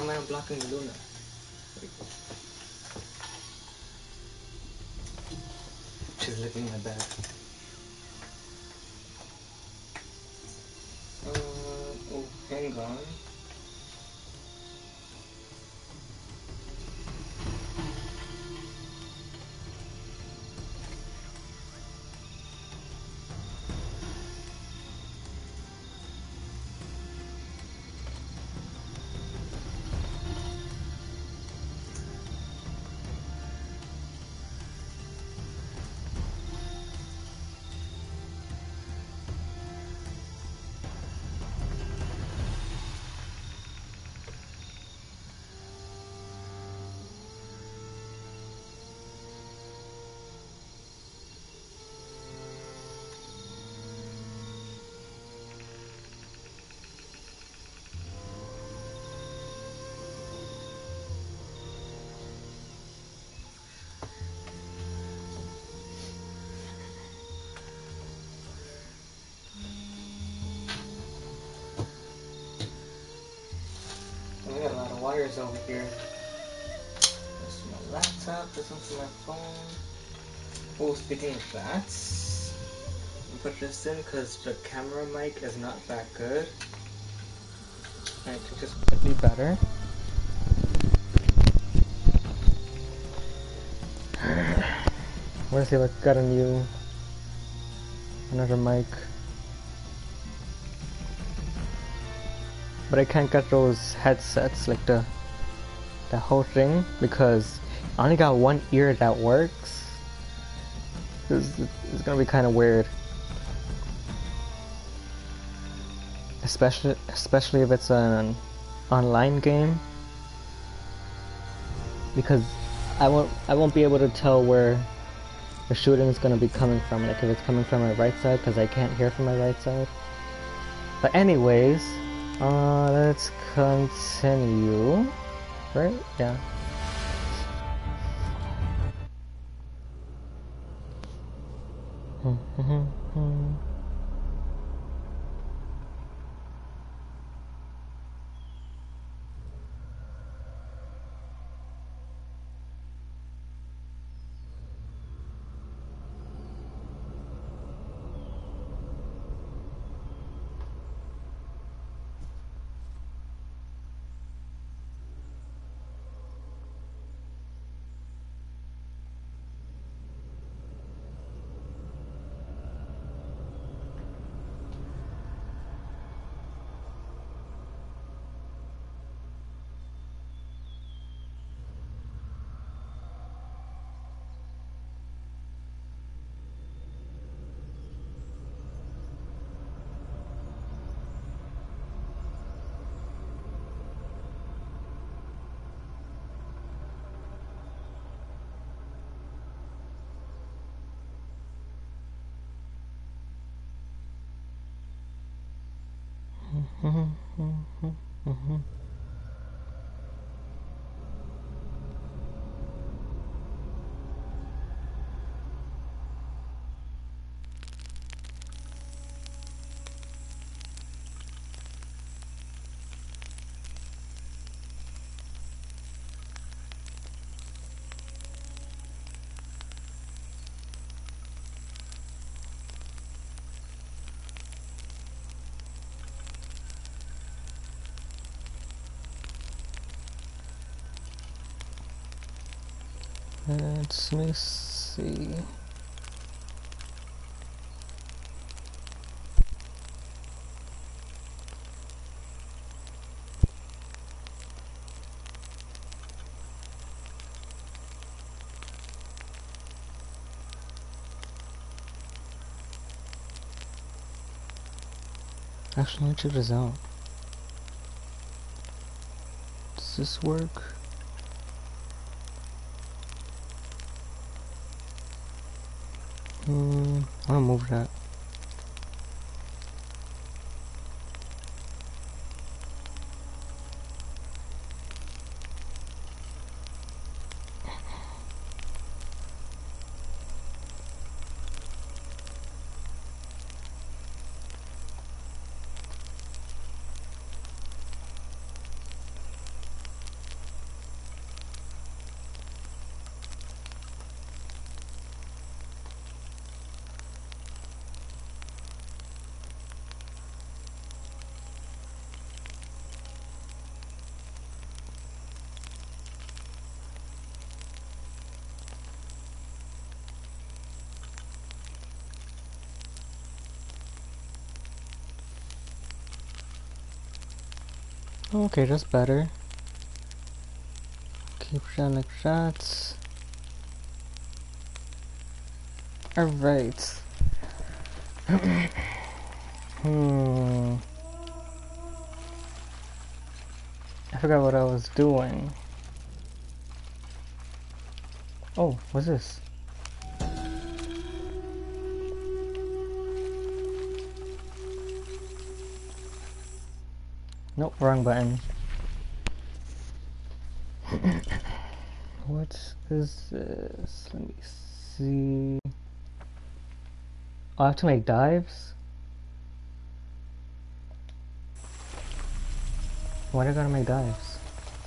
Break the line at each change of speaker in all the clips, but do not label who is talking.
am I blocking Luna? She's licking my bag. Oh, hang on. I got a lot of wires over here. This is my laptop, this one's my phone. Oh, speaking of that, I'll put this in because the camera mic is not that good. I think this could be better. Let's see if I got another mic. But I can't get those headsets, like the whole thing, because I only got one ear that works. It's gonna be kind of weird, especially if it's an online game, because I won't be able to tell where the shooting is gonna be coming from, like if it's coming from my right side, because I can't hear from my right side. But anyways, let's continue. Right? Yeah. Let me see. Actually, let's check this out. Does this work? I'll move that. Okay, that's better. Keep shot like shots. Alright. I forgot what I was doing. Oh, what's this? Nope, wrong button. What is this? Let me see. Oh, I have to make dives? Why do I gotta make dives?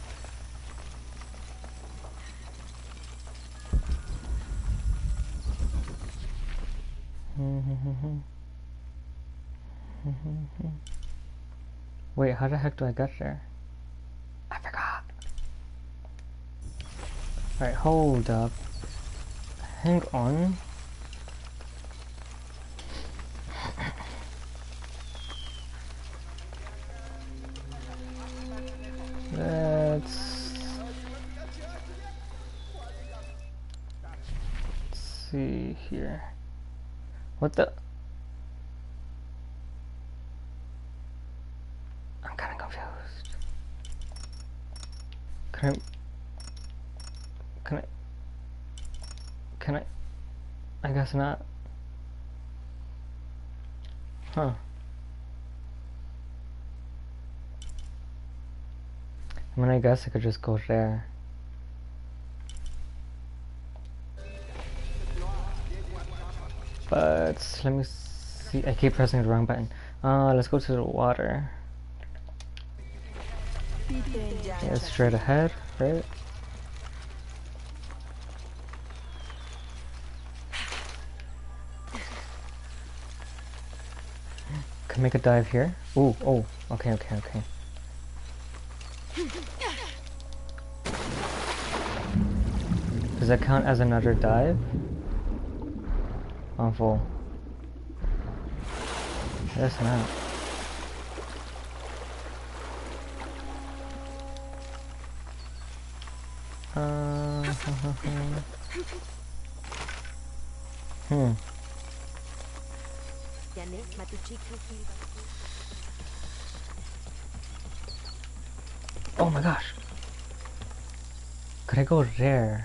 Wait, how the heck do I get there? I forgot. Alright, hold up. Hang on. Let's see here. What the? I'm kinda confused. Can I? I guess not. Huh. I mean, I guess I could just go there. But let me see. I keep pressing the wrong button. Let's go to the water. Yeah, straight ahead, right? Can make a dive here. Ooh, oh, okay. Does that count as another dive? On full. That's not. Oh my gosh. Could I go there?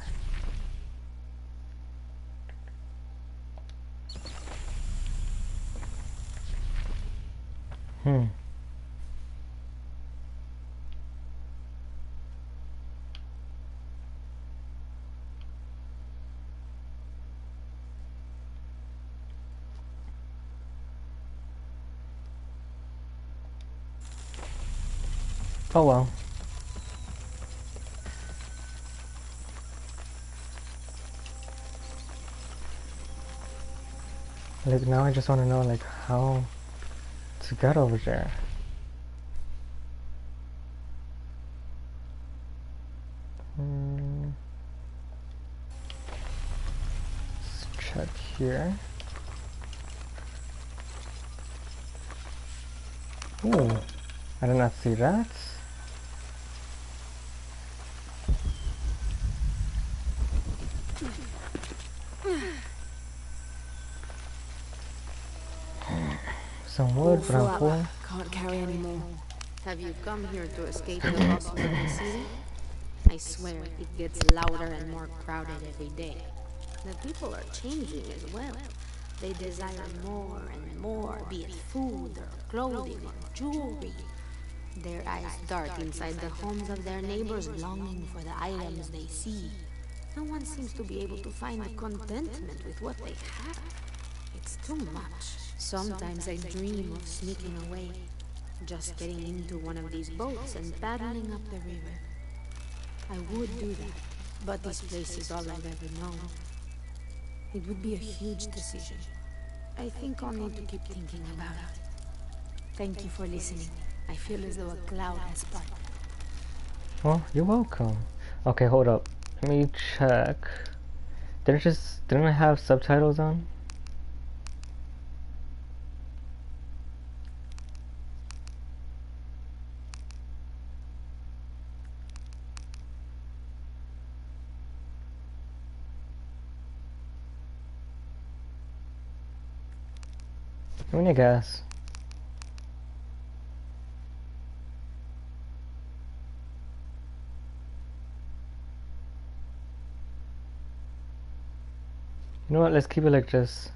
Oh well. Like now I just want to know like how to get over there. Let's check here. Ooh, I did not see that. Some wood, but I'm full.
Can't carry anymore. Have you come here to escape the bustle of the city? I swear, it gets louder and more crowded every day. The people are changing as well. They desire more and more, be it food or clothing or jewelry. Their eyes dart inside the homes of their neighbors, longing for the items they see. No one seems to be able to find contentment with what they have. It's too much. Sometimes I dream of sneaking away, just getting into one of these boats and paddling up the river. I would do that, but this place is all I've ever known. It would be a huge decision. I think I'll need to keep thinking about it. Thank you for listening. I feel as though a cloud has parted.
Well, you're welcome. Okay, hold up. Let me check. Didn't I have subtitles on?
I mean, I guess. You know what? Let's keep it like this.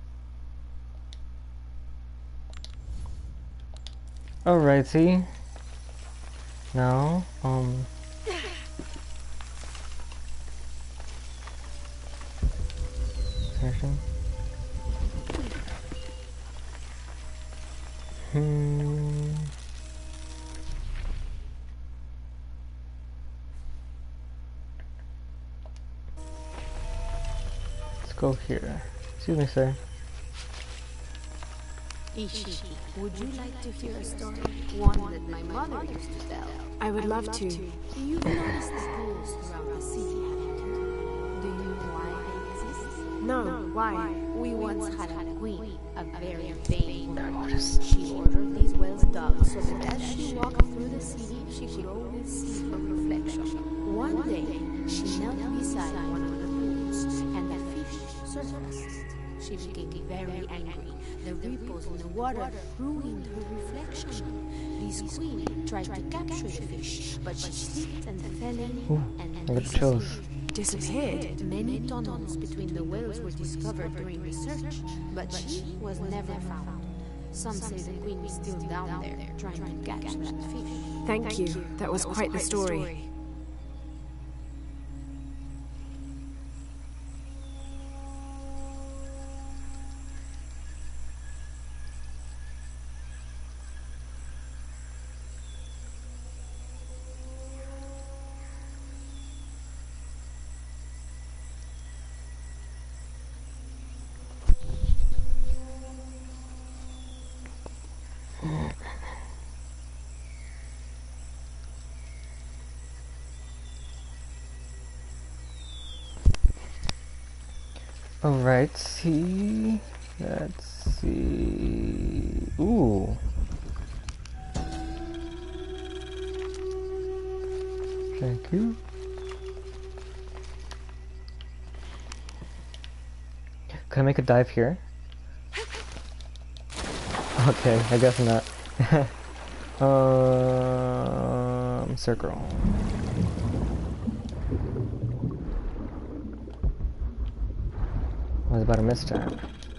Alrighty. Now, searching. Let's go here. Excuse me, sir.
Ishi, would you like to hear a story? One that my mother used to tell.
I would love to.
You've noticed the pools throughout the city, haven't you? Do you know why they exist?
No, why?
We once had a queen, a very vain woman.
Notice.
She ordered these wells dug so that as she walked through the city, she could always see her reflection. One day, she knelt beside one of the pools, and the fish surfaced. She became very angry. The ripples in the water ruined her reflection. This queen tried to capture the fish, but she slipped and fell in and
I got chills.
Disappeared.
Many tunnels between the wells were discovered during the search, but she was never found. Some say the queen is still down there, trying to catch that fish.
Thank you. That was quite the story.
Alright, see. Let's see. Ooh. Thank you. Can I make a dive here? Okay, I guess not. Circle. I was about to miss that.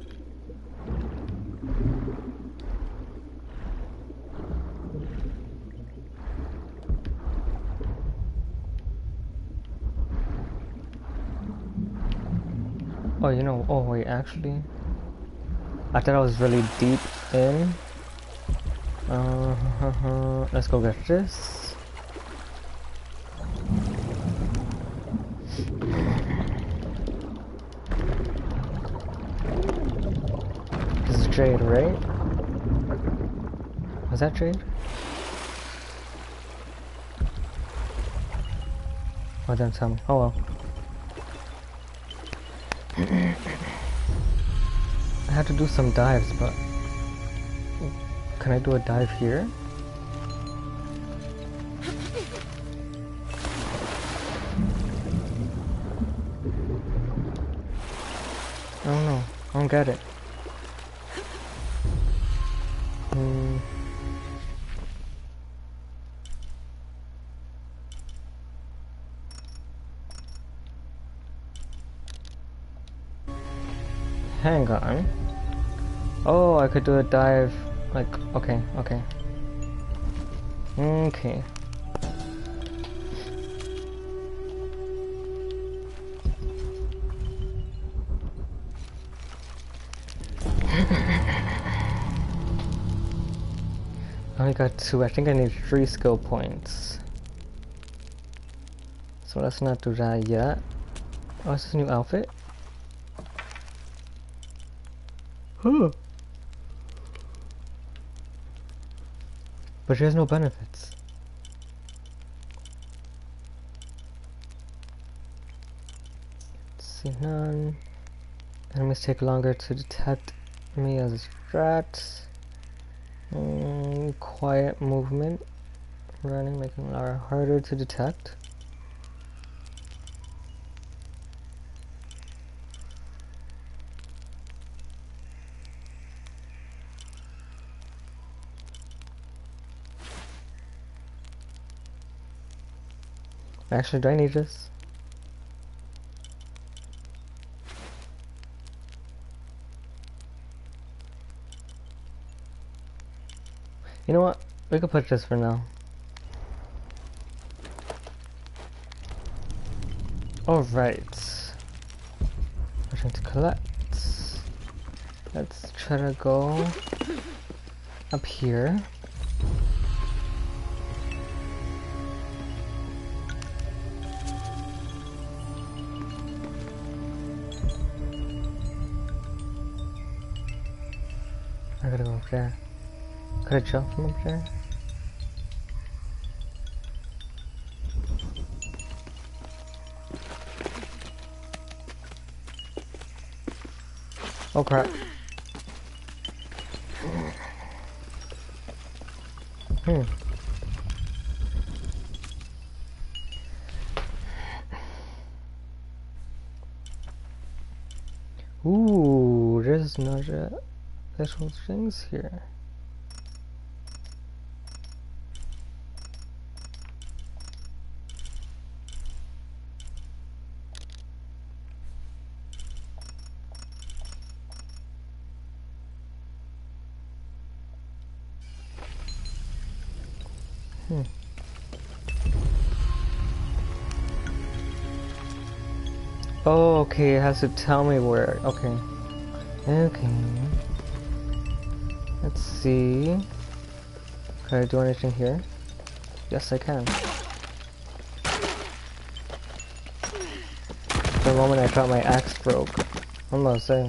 Oh, you know, oh wait, actually, I thought I was really deep in. Let's go get this. This is jade, right? Was that jade? Oh, don't tell me. Oh well. I had to do some dives, but can I do a dive here? I don't know. I don't get it. Hang on. Oh, I could do a dive. Like, okay. Okay. I only got 2. I think I need 3 skill points. So let's not do that yet. Oh, is this a new outfit? Huh. But she has no benefits. Let's see, none. Enemies take longer to detect me as a strat. Quiet movement. Running, making it harder to detect. Actually, do I need this? You know what? We could put this for now. Alright. We're trying to collect. Let's try to go up here. I gotta go up there. Could I jump from up there? Oh crap. Ooh, there's another little things here. Oh, okay, it has to tell me where. Okay. Okay. Let's see. Can I do anything here? Yes, I can. For a moment, I thought my axe broke. I'm about to say.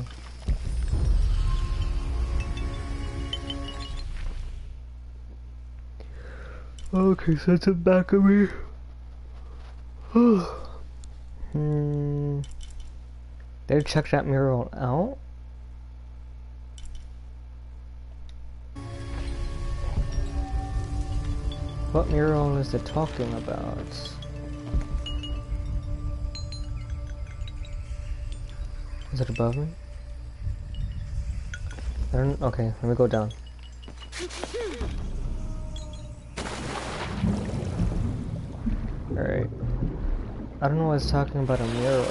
Okay, so it's back of me. Did I check that mural out? What mural is it talking about? Is it above me? I don't. Okay, let me go down. Alright. I don't know why it's talking about a mural.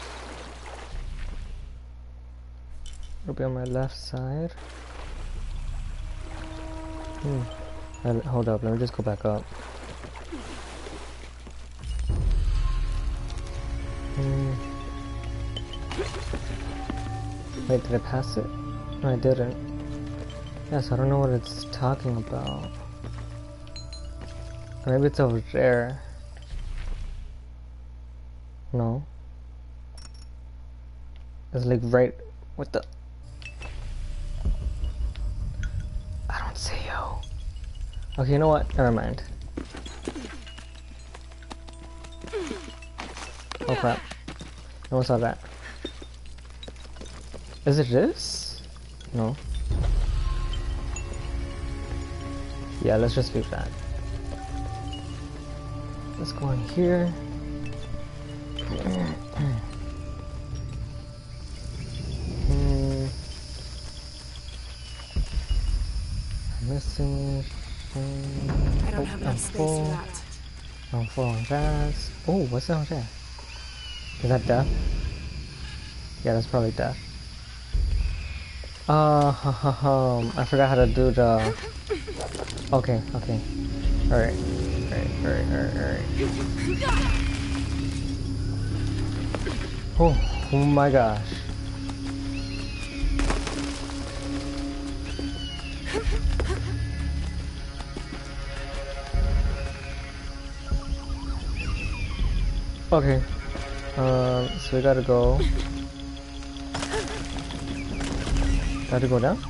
It'll be on my left side. Hold up, let me just go back up. Wait, did I pass it? No, I didn't. Yes, I don't know what it's talking about. Or maybe it's over there. No. It's like right... What the... I don't see you. Okay, you know what? Never mind. Oh crap. No one saw that. Is it this? No. Yeah, let's just leave that. Let's go in here. Missing.
I don't have enough space for that.
I'm full on that. Oh, what's down there? Is that death? Yeah, that's probably death. I forgot how to do the... Okay. Alright. Oh my gosh. Okay. So we gotta go. Gotta go down?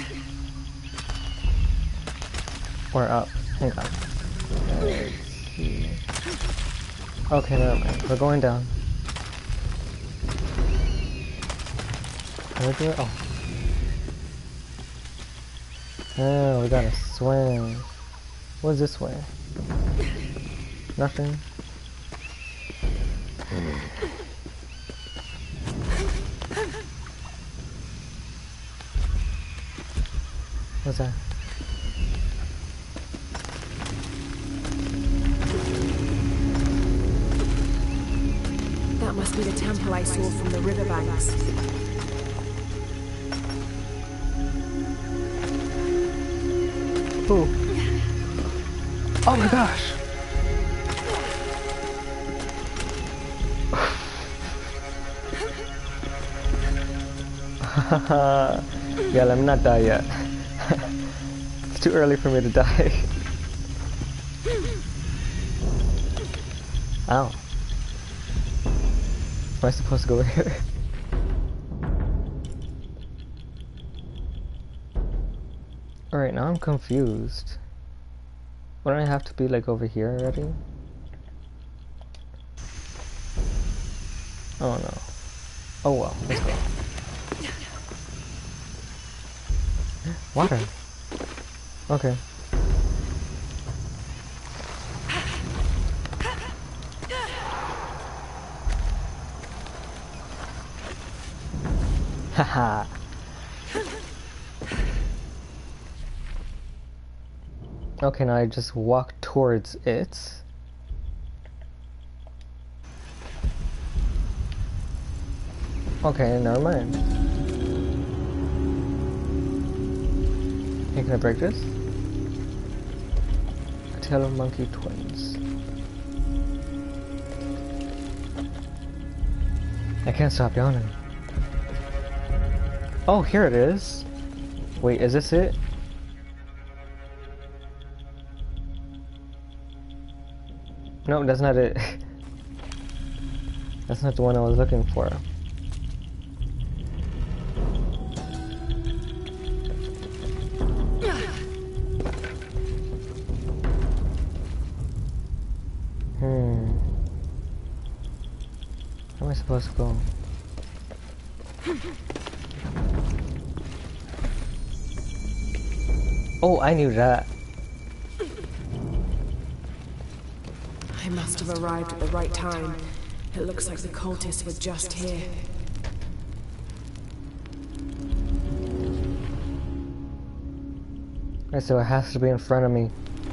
Or up? Hang on. Let's see. Okay, never mind. We're going down. Can we do it? Oh. Oh, we gotta swing. What's this way? Nothing. What's that?
That must be the temple I saw from the riverbanks.
Ooh. Oh my gosh! Yeah, let me not die yet. It's too early for me to die. Ow. Am I supposed to go over here? Alright, now I'm confused. Wouldn't I have to be like over here already? Oh no. Oh well, let's go. Water. Okay. Haha. Okay, now I just walk towards it. Okay, never mind. Hey, can I break this? Tail of monkey twins. I can't stop yawning. Oh, here it is. Wait, is this it? No, that's not it. That's not the one I was looking for. Where am I supposed to go? Oh, I knew that.
I must have arrived at the right time. It looks like the cultists were just here.
Alright, so it has to be in front of me.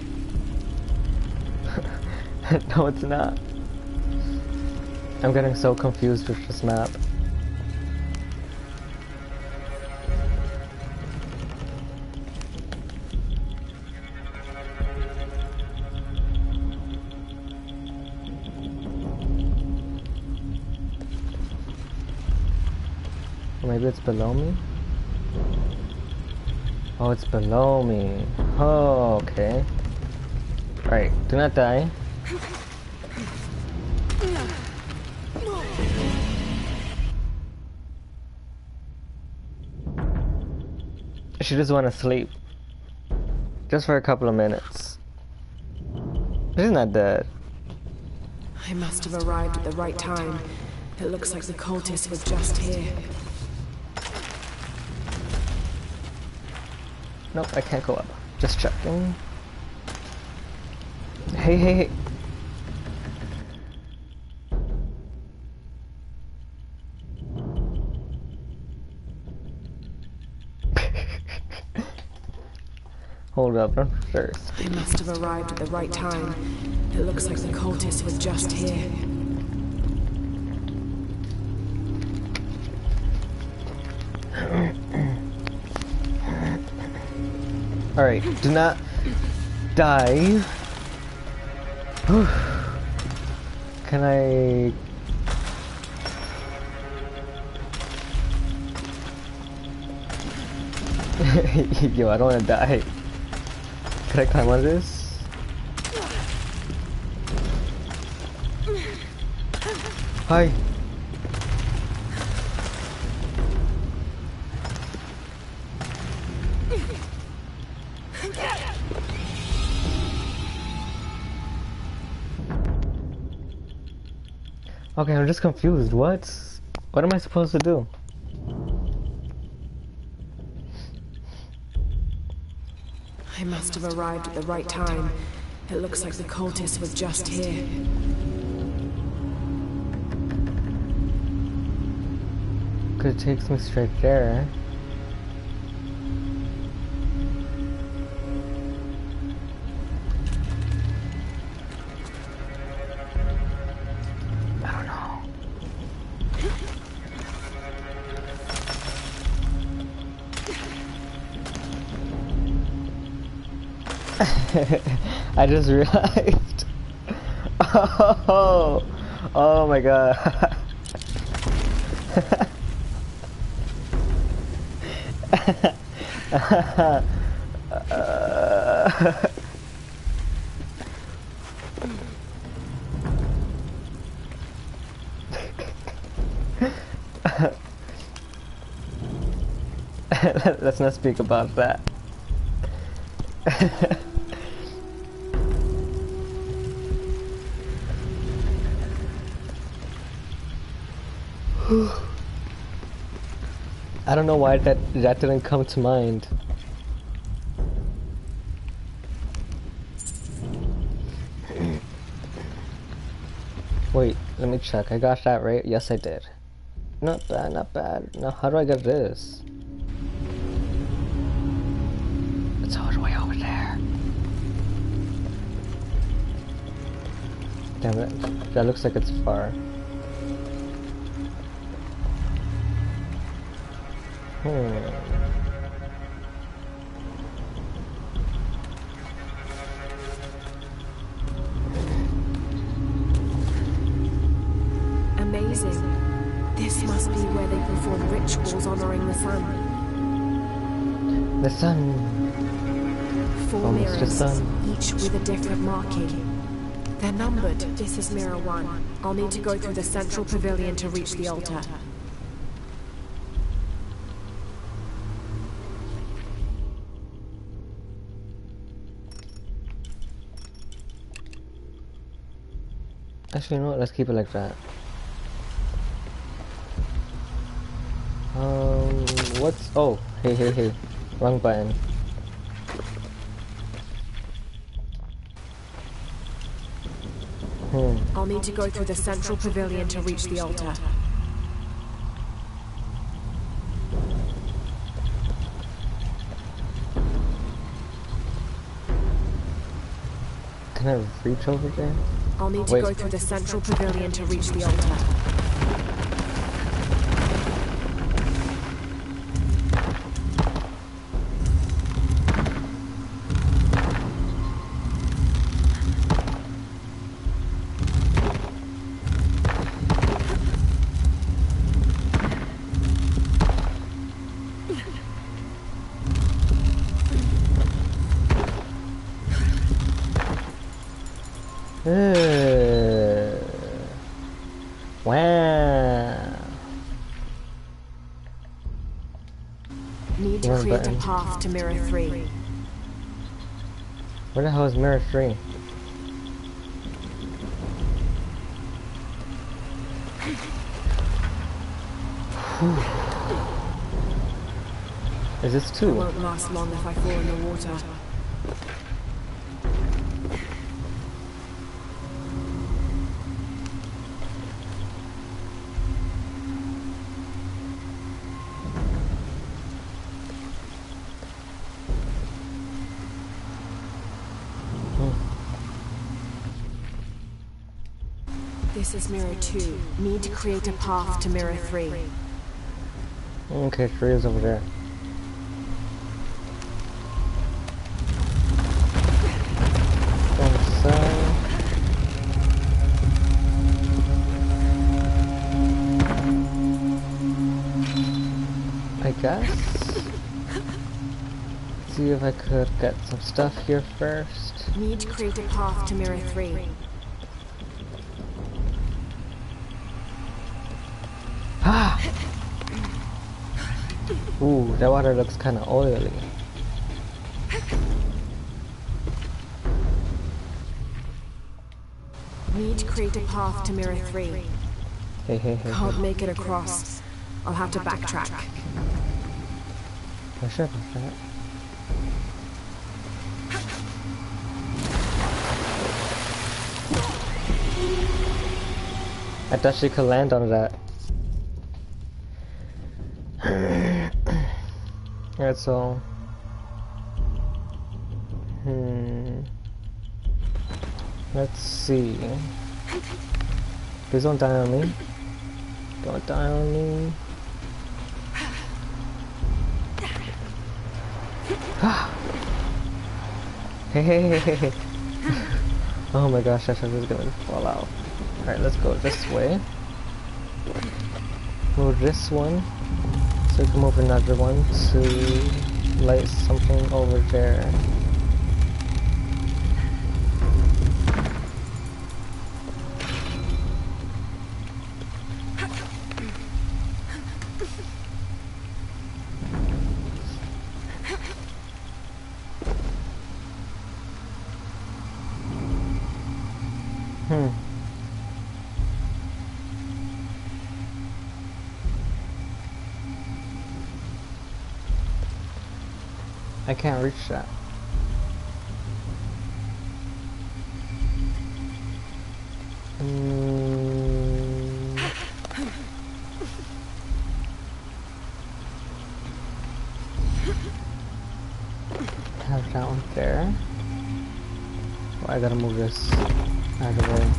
No, it's not. I'm getting so confused with this map. Maybe it's below me? Oh, it's below me. Oh, okay. Alright, do not die. She just want to sleep. Just for a couple of minutes. She's not dead.
I must have arrived at the right time. It looks like the cultists were just here.
Nope, I can't go up. Just checking. Hey, hey, hey. Hold up, I'm first.
I must have arrived at the right time. It looks like the cultists were just here.
Alright, do not die. Can I... Yo, I don't want to die. Can I climb on this? Hi. Okay, I'm just confused. What am I supposed to do?
I must have arrived at the right time. It looks like the cultists were just here.
Because it takes me straight there. I don't know. I just realized. Oh, oh my god. Let's not speak about that. I don't know why that didn't come to mind. Wait, let me check. I got that right? Yes, I did. Not bad, not bad. Now, how do I get this? It's all the way over there. Damn it. That looks like it's far.
Amazing. This must be where they perform rituals honoring the sun.
The sun.
4
Almost the
mirrors,
sun.
each with a different marking. They're numbered. This is mirror 1. I'll need to go through the central pavilion to reach the altar.
Actually, you know what? Let's keep it like that. What's... Oh, hey. Wrong button.
I'll need to go through the central pavilion to reach the altar.
Can I reach over there?
I'll need to go through the central pavilion to reach the altar.
Wow.
Need to create a path to mirror 3.
Where the hell is mirror 3? Is this 2?
It won't last long if I fall in the water. This is mirror 2. Need to create a path to mirror 3.
Okay, 3 is over there. I guess. See if I could get some stuff here first.
Need to create a path to mirror 3.
Ah! Ooh, that water looks kind of oily.
Need to create a path to mirror 3.
Hey.
Can't make it across. I'll have to backtrack.
Not sure about that. I thought she could land on that. Alright, so... Let's see. Please don't die on me. Don't die on me. Hey, hey, hey, hey, hey. Oh my gosh, I thought it was gonna fall out. Alright, let's go this way. Move this one. So we can move another one to light something over there. I can't reach that. Have that one there. Oh, I gotta move this out of the way.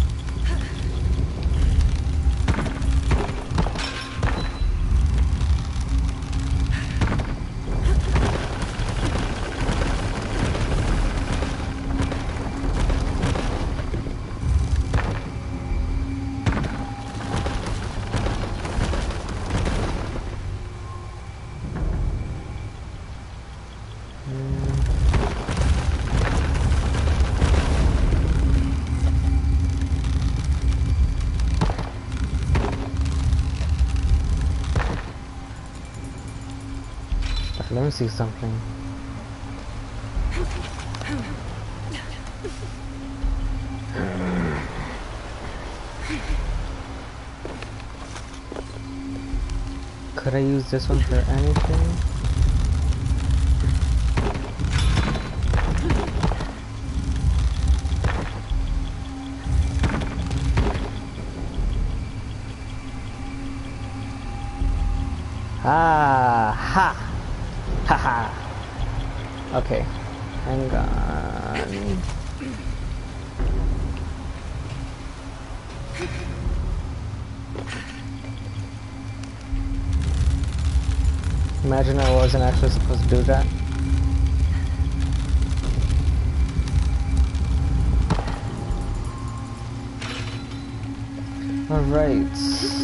Let me see something. Could I use this one for anything? Ah, ha! Haha. Okay, hang on. Imagine I wasn't actually supposed to do that. Alright.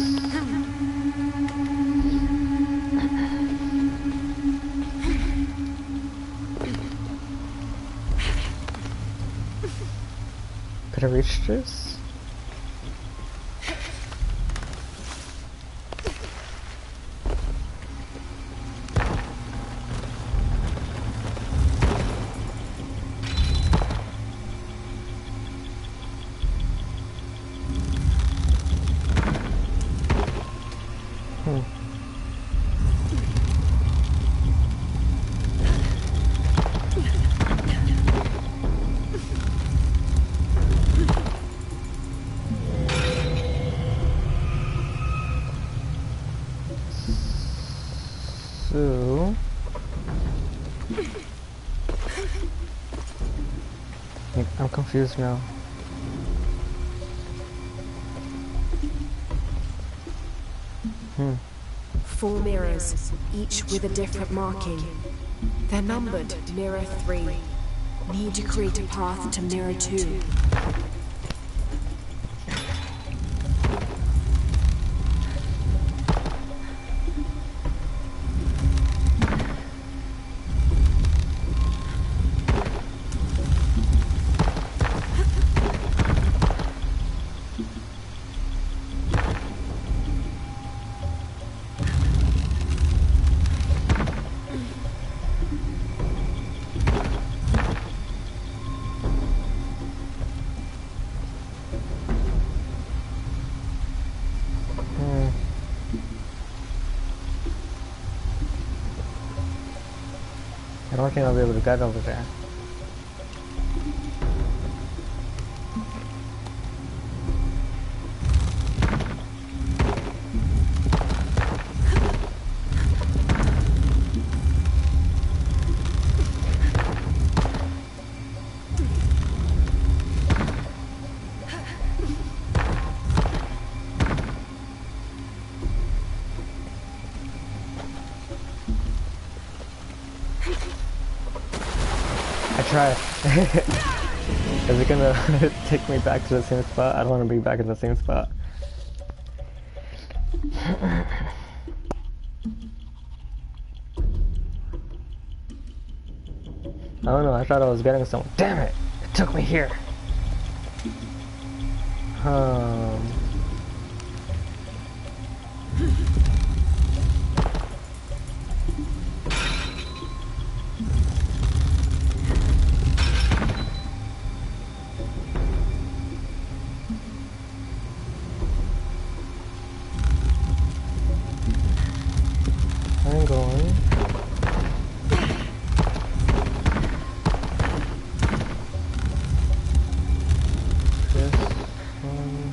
Could I reach this? So I'm confused now.
Four mirrors, each with a different marking. They're numbered Mirror 3. Need to create a path to Mirror 2.
I don't think I'll be able to get over there. try. Is it gonna take me back to the same spot? I don't want to be back in the same spot. I don't know, I thought I was getting somewhere. Damn it! It took me here! I'm going. This one.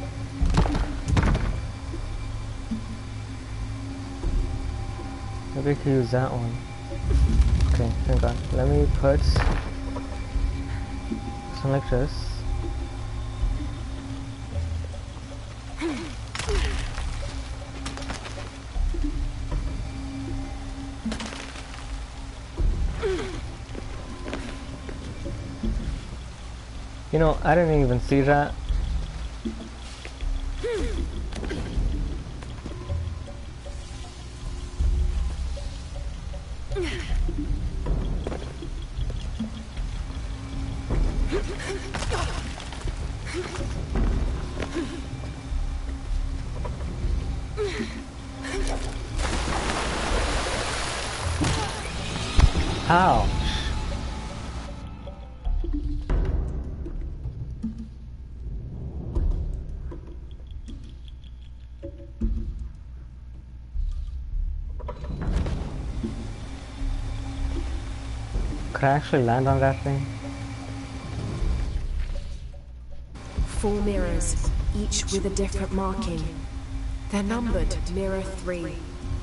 Maybe I could use that one. Okay, hang on. Let me put something like this. You know, I didn't even see that. Ouch. Could I actually land on that thing?
4 mirrors, each with a different marking. They're numbered Mirror 3.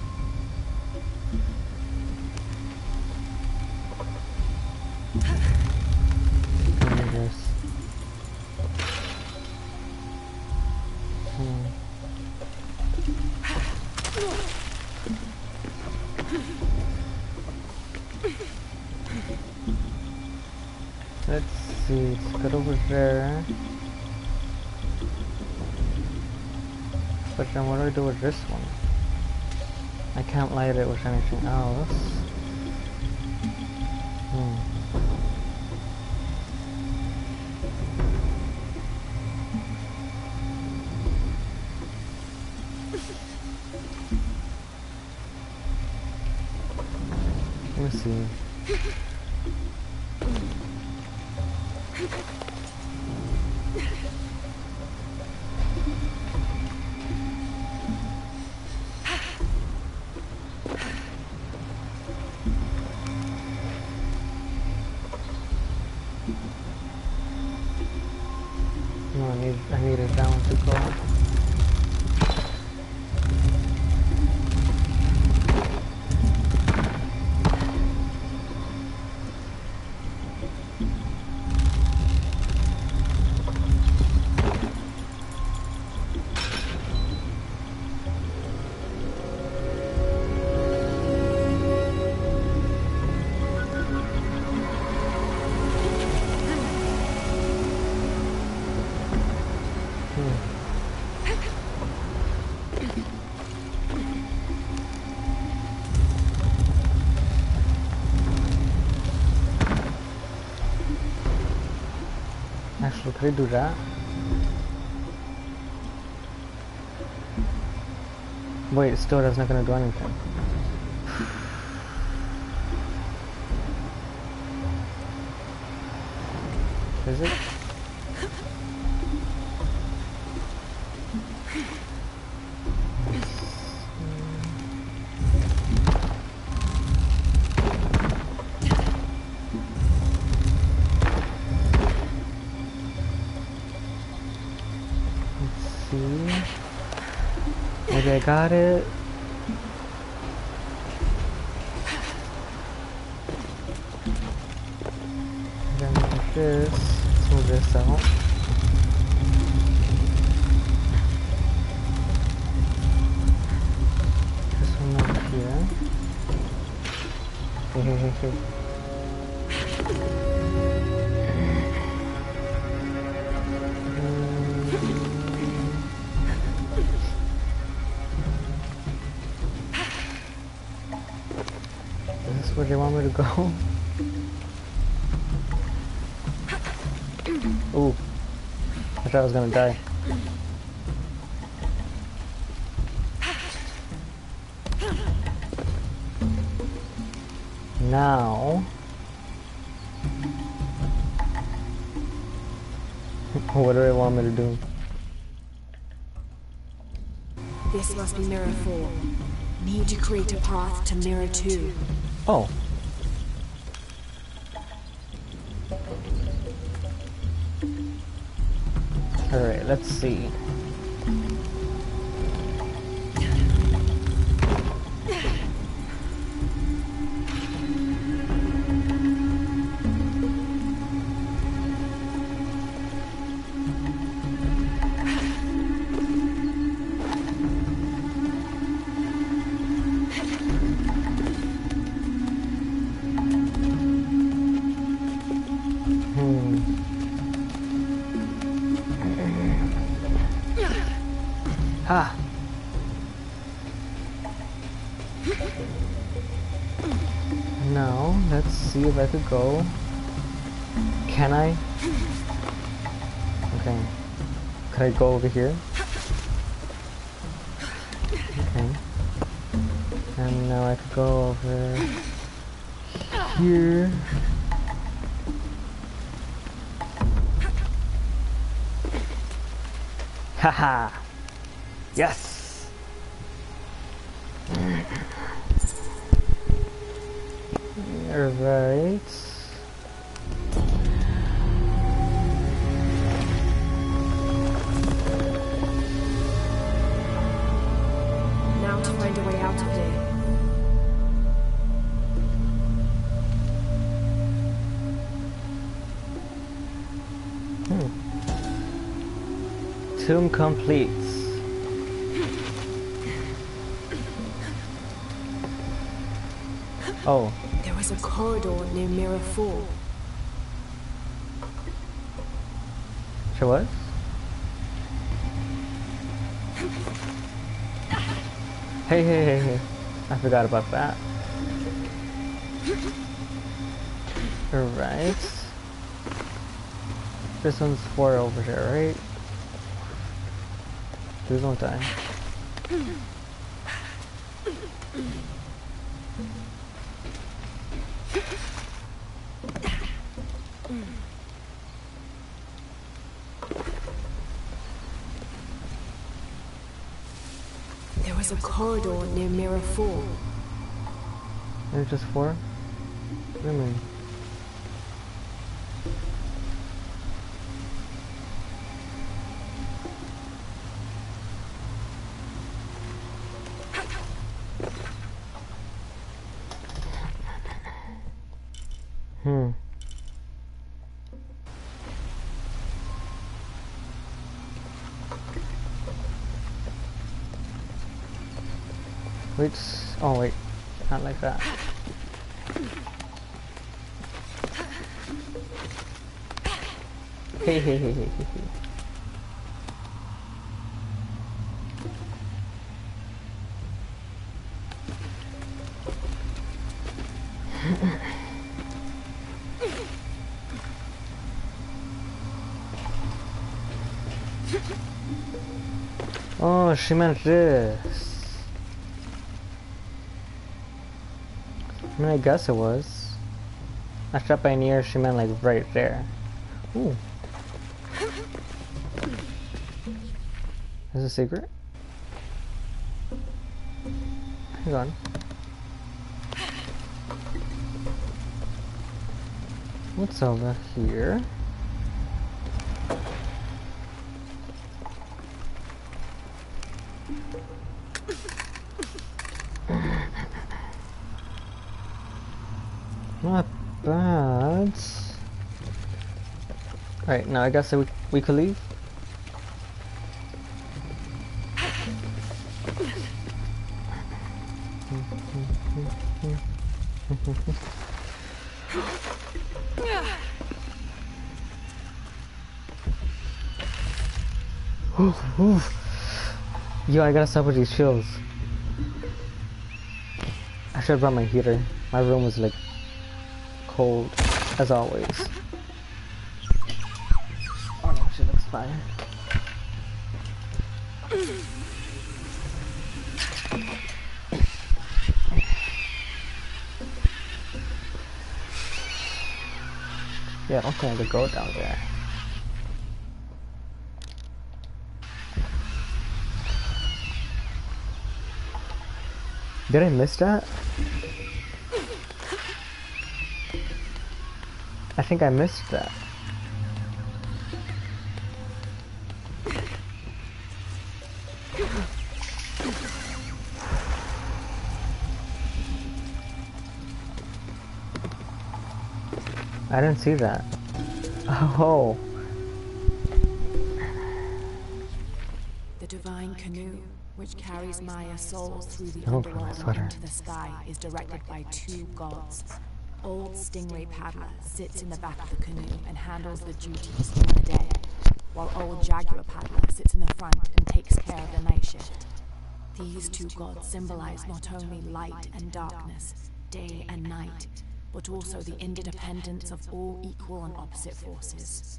Let's see, let's get over there. But then what do I do with this one? I can't light it with anything else. Let me see. No, I needed that one to go. Actually, could I do that? Wait, still that's not gonna do anything. Is it? Maybe I got it. Then like this, let's move this out. This one over here. Hey. they want me to go? Ooh. I thought I was gonna die. Now... what do they want me to do?
This must be Mirror 4. Need to create a path to Mirror 2.
Oh. Alright, let's see. Ah. Now, let's see if I could go. Can I? Okay. Could I go over here? Okay. And now I could go over here. Haha! Yes! Alright.
Now to find a way out of here.
Tomb complete. Oh.
There was a corridor near Mirror 4.
Sure was? Hey. I forgot about that. Alright. This one's 4 over there, right? Please don't die.
There was a corridor near Mirror 4.
There's just 4? What do you mean? Wait, oh wait, not like that. Hey. Oh, she meant this. I mean, I guess it was. I shot by near, she meant like right there. Ooh. Is this a secret? Hang on. What's over here? Not bad. Alright, now I guess we could leave. Yo, I gotta stop with these chills. I should have brought my heater. My room was like cold, as always. Oh no, she looks fine. Yeah, I don't think I could go down there. Did I miss that? I think I missed that. I didn't see that. Oh.
The divine canoe, which carries Maya's souls through the
Don't put my
underworld
sweater.
and into the sky, is directed by 2 gods. Old Stingray Paddler sits in the back of the canoe and handles the duties during the day, while Old Jaguar Paddler sits in the front and takes care of the night shift. These 2 gods symbolize not only light and darkness, day and night, but also the interdependence of all equal and opposite forces.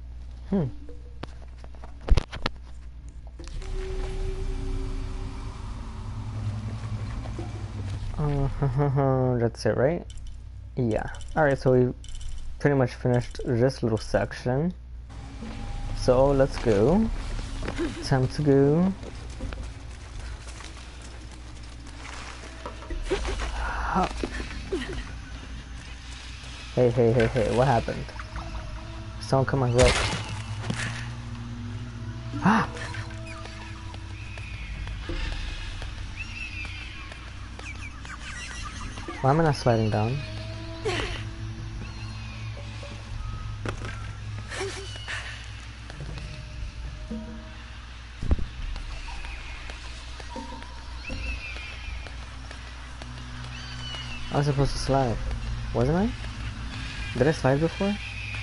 That's it, right? Yeah. Alright, so we pretty much finished this little section. So let's go. Time to go. Hey, what happened? Someone come on, rope. Ah! Why am I not sliding down? I was supposed to slide, wasn't I? Did I slide before?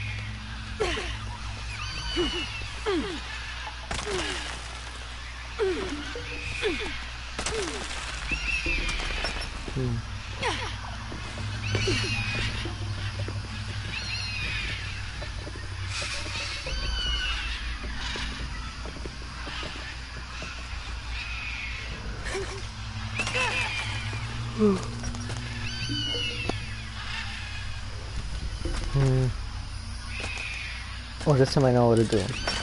Oh, this time I know what to do.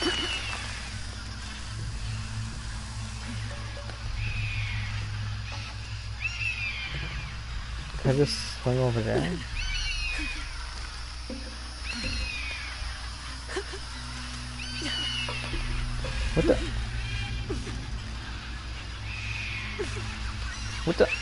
Can I just swing over there? What the? What the?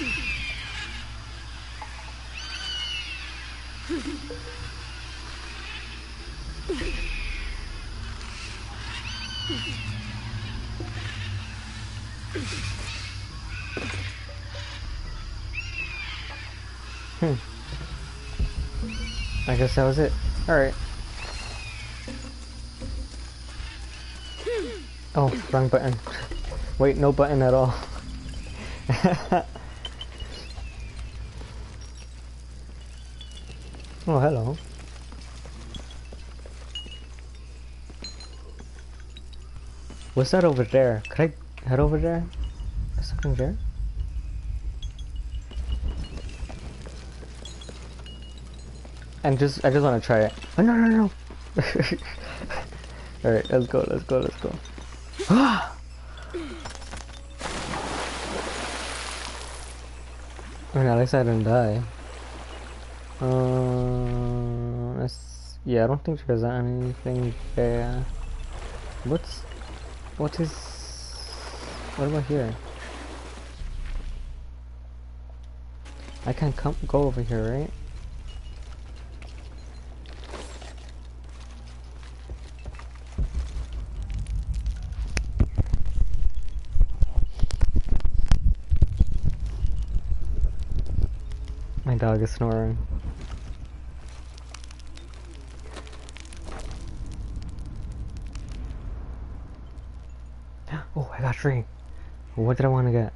I guess that was it. Alright. Oh, wrong button. Wait, no button at all. Oh, hello. What's that over there? Could I head over there? There's something there? And I just want to try it. Oh, no. Alright, let's go. Ah! I mean, at least I didn't die. Yeah, I don't think there's anything there. What about here? I can't go over here, right? My dog is snoring. Oh, I got 3. What did I want to get?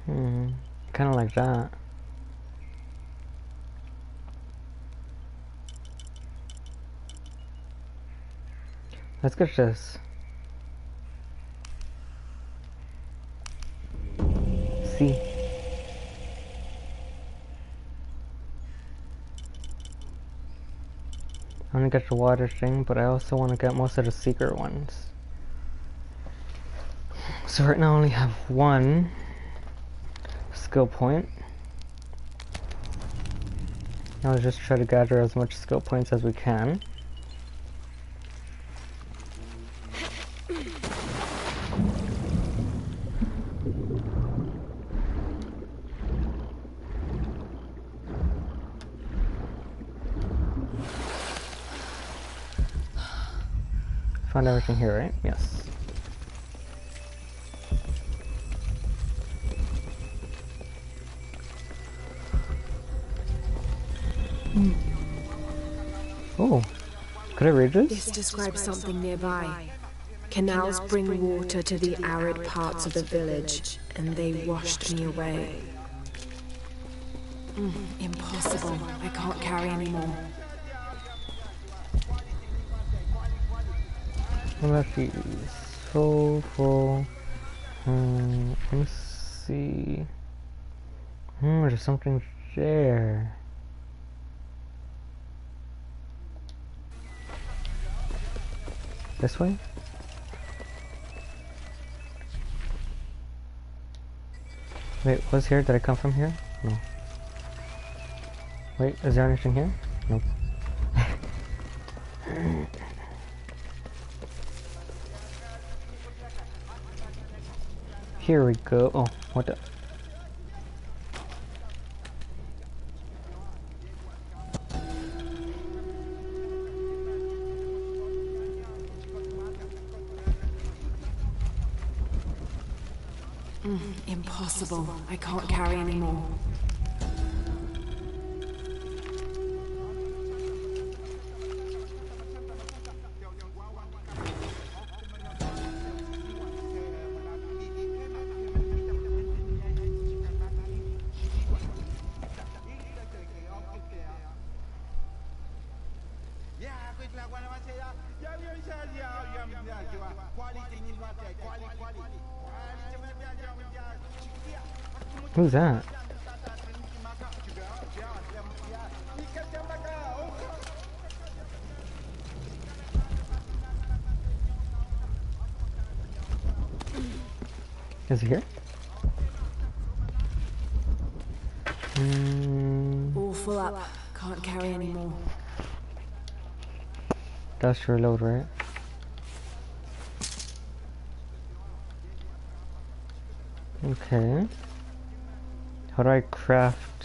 Kind of like that. Let's get this. See. I want to get the water thing, but I also want to get most of the secret ones. So right now I only have one skill point. Now let's just try to gather as much skill points as we can. Found everything here, right? Yes. Oh, could I read this?
This describes something nearby. Canals bring water to the arid parts of the village, and they washed me away. Impossible. I can't carry anymore.
Well, let's see. Soulful. Let me see. There's something there. This way? Wait, what's here? Did I come from here? No. Wait, is there anything here? Nope. Here we go. Oh, what the?
Impossible. I can't carry anymore.
Who's that? Is he here?
All full up. Can't carry anymore.
That's your load, right? Okay. How do I craft?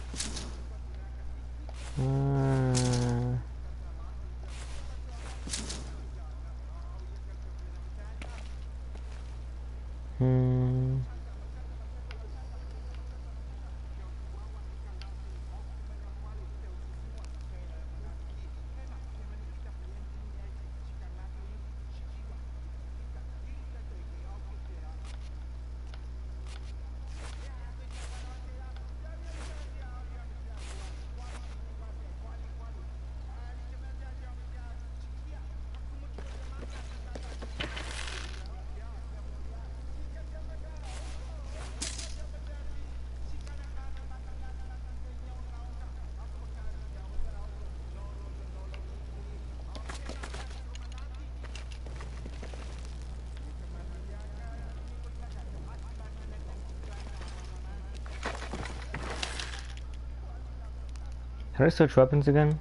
How do I switch weapons again?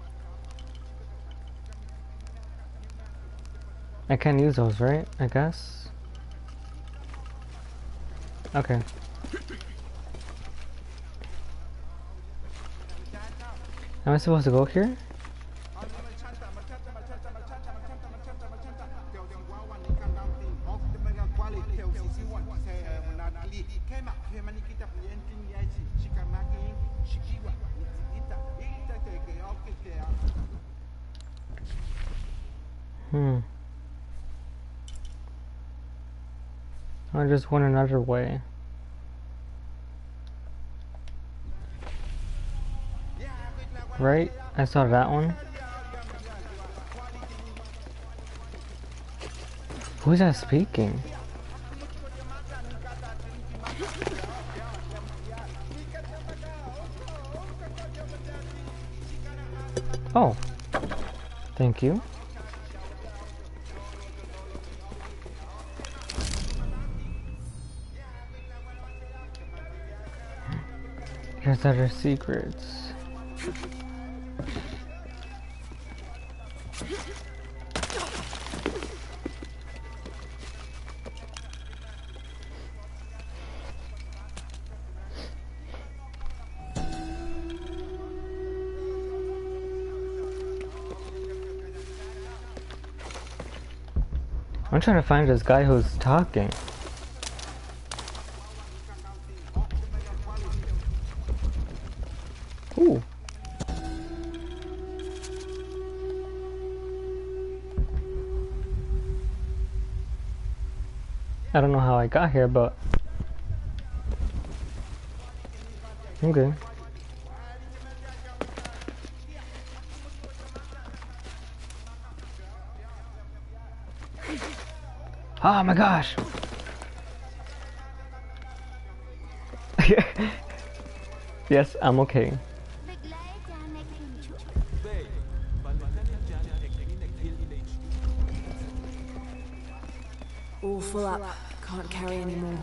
I can't use those, right? I guess? Okay. Am I supposed to go here? I just went another way. right? I saw that one. Who's that speaking? Oh, thank you. Here's other secrets. I'm trying to find this guy who's talking. Ooh. I don't know how I got here, but okay. Oh my gosh! Yes, I'm okay.
All full up. Can't carry anymore.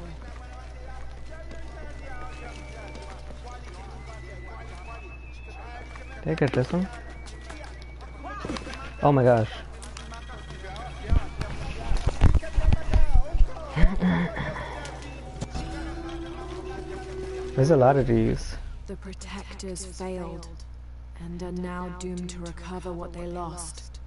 Did I get this one? Oh my gosh. There's a lot of these.
The protectors failed, and are now doomed to recover what they lost.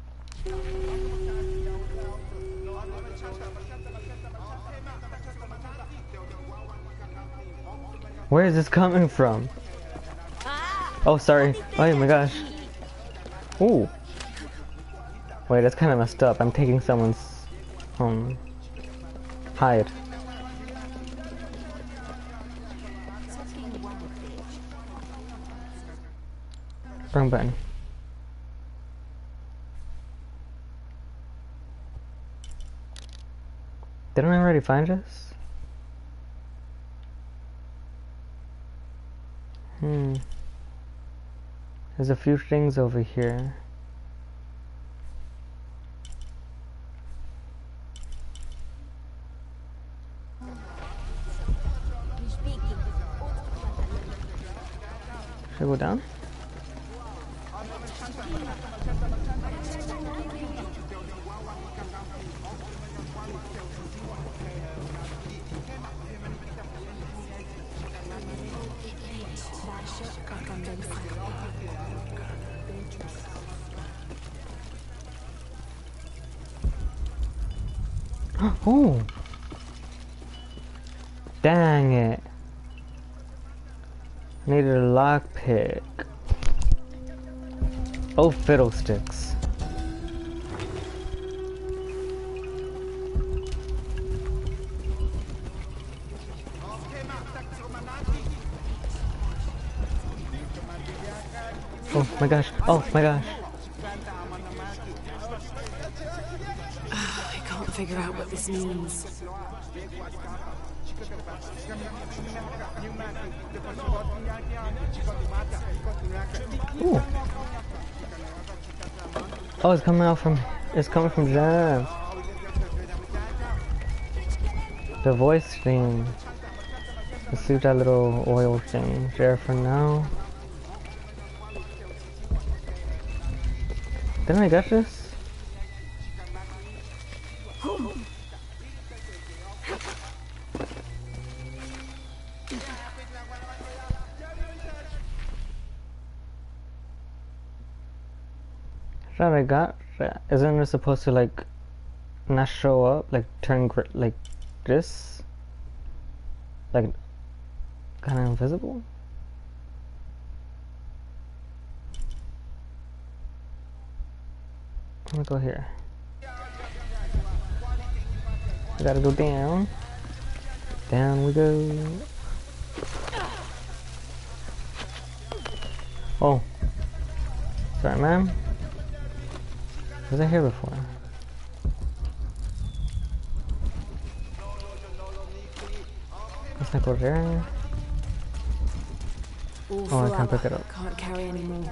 Where is this coming from? Oh, sorry. Oh my gosh. Ooh. Wait, that's kind of messed up. I'm taking someone's hide. Wrong button. Didn't I already find this? There's a few things over here. Should I go down? Oh! Dang it! Needed a lockpick. Oh, fiddlesticks. Oh my gosh, oh my gosh.
I can't figure out what this means.
Ooh. Oh, it's coming from Jam. The voice thing. Let's leave that little oil thing there for now. Didn't I get this? That I got that. Isn't it supposed to like not show up, like turn like this, like kind of invisible? I'm gonna go here. I gotta go down. Down we go. Oh, Sorry, ma'am. Was I here before? Let's not go there. Oh, I can't pick it up.
Can't carry anymore.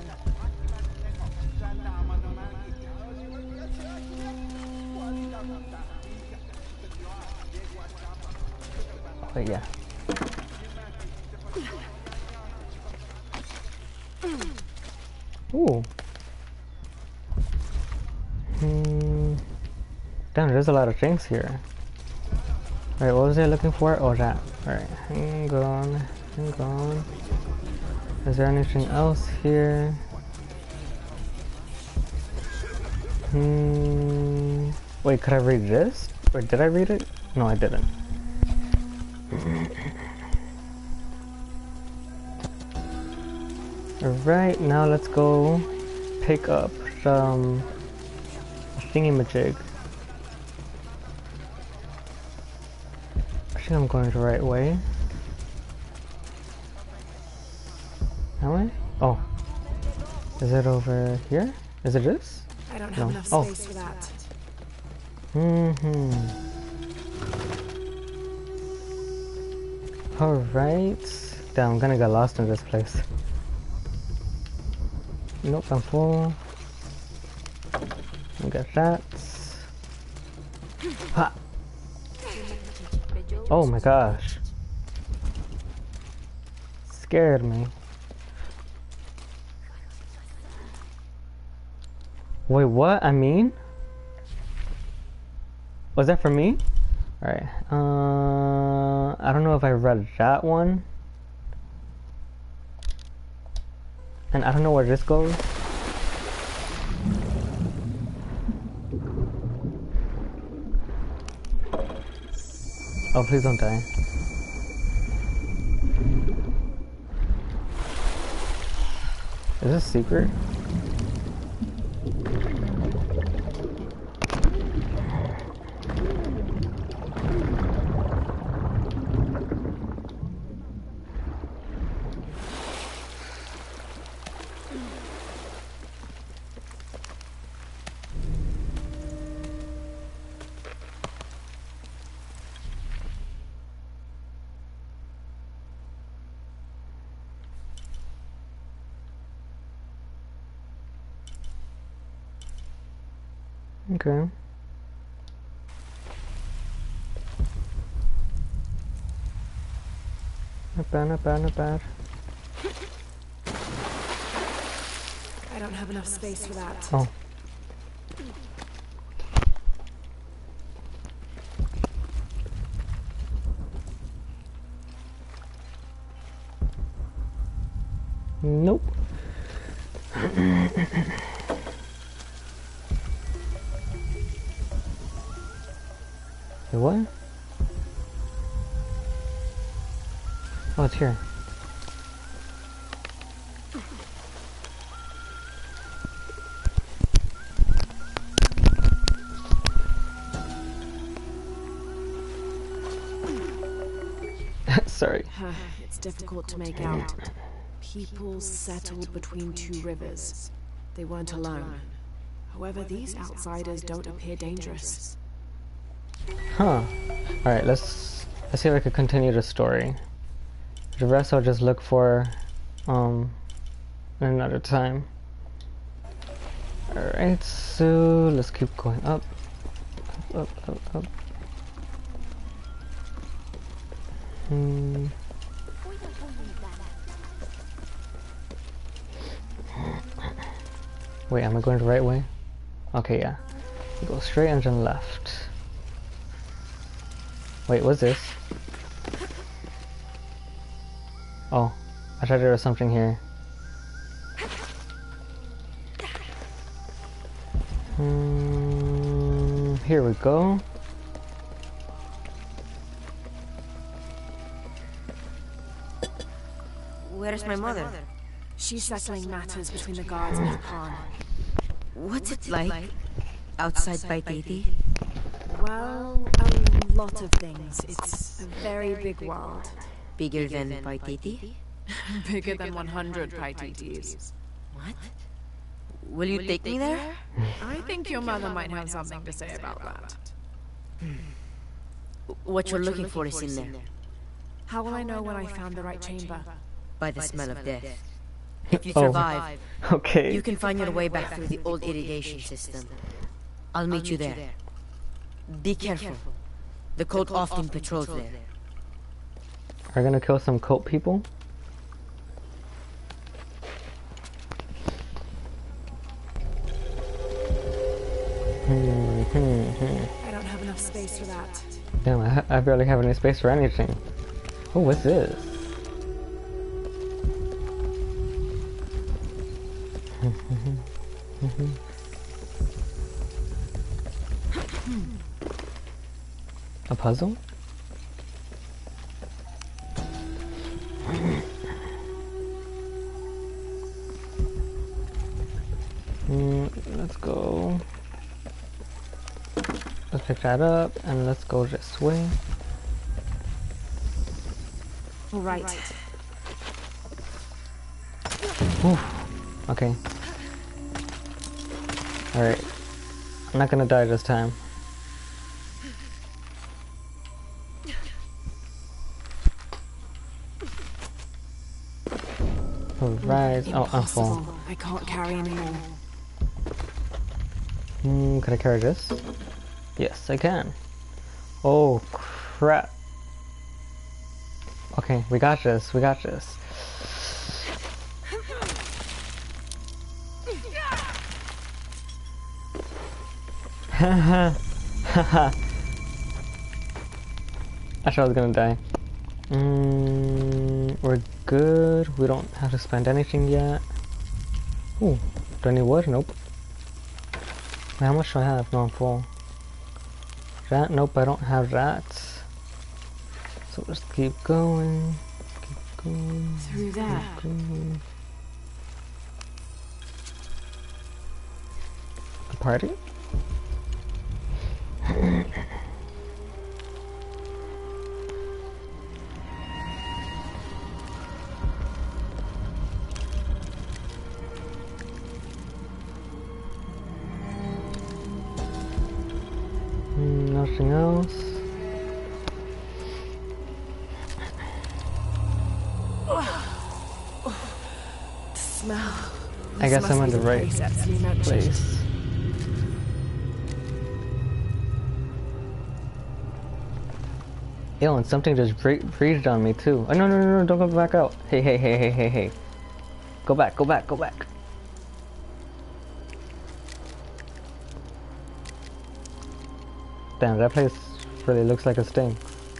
Wait, yeah. Ooh. Damn, there's a lot of things here. Alright, what was I looking for? Oh, that. Alright, hang on. Hang on. Is there anything else here? Wait, could I read this? Or did I read it? No, I didn't. Alright, now let's go pick up some thingy-majig. I think I'm going the right way. Am I? Oh. Is it over here? Is it this?
I don't have enough space for that.
Alright. Damn, I'm gonna get lost in this place. Nope, I'm full. I got that. Ha! Oh my gosh. Scared me. Wait, what? I mean? Was that for me? Alright. I don't know if I read that one. And I don't know where this goes. Oh, please don't die. Is this a secret? Okay. Not bad, not bad, not bad.
I don't have enough space for that.
Oh. Nope. Wait, what? Oh, it's here. Sorry.
It's difficult to make out. People settled between two rivers. They weren't alone. However, these outsiders don't appear dangerous.
Huh. Alright, let's see if I could continue the story. The rest I'll just look for another time. Alright, so let's keep going up. Up, up, up. Wait, am I going the right way? Okay, yeah. You go straight and then left. Wait, what's this? Oh, I thought there was something here. Here we go.
Where's my mother?
She's settling matters between the guards and the khan.
What's it like outside Paititi?
Well, a lot of things. It's a very big world.
Bigger than Paititi?
Bigger than 100 Paititis.
What? Will you take me there?
I think your mother might have something to say about that.
What you're looking for is in there.
How will I know when I found the right chamber?
By the smell of death. If you
Oh.
survive,
Okay.
you can find your way back through the old irrigation system. I'll meet you there. Be careful. The cult often patrols there.
Are we gonna kill some cult people?
I don't have enough space for that.
Damn, I barely have any space for anything. Oh, what's this? A puzzle? Let's go. Let's pick that up and let's go this way.
All right.
Oof. Okay. Alright. I'm not gonna die this time. Alright. Oh, I'm full.
Impossible. I can't carry anymore.
Can I carry this? Yes, I can. Oh, crap. Okay, we got this. We got this. Haha. Haha. I thought I was gonna die. We're good. We don't have to spend anything yet. Ooh, do I need wood? Nope. Wait, how much do I have? No, I'm full. That? Nope, I don't have that. So just keep going. Keep going.
Through there.
Keep going. A party? Nothing else.
The smell.
I guess I'm in the right place. Ew, and something just breathed on me too. Oh, no, no, no, no, don't go back out. Hey, hey, hey, hey, hey, hey. Go back, go back, go back. Damn, that place really looks like a sting.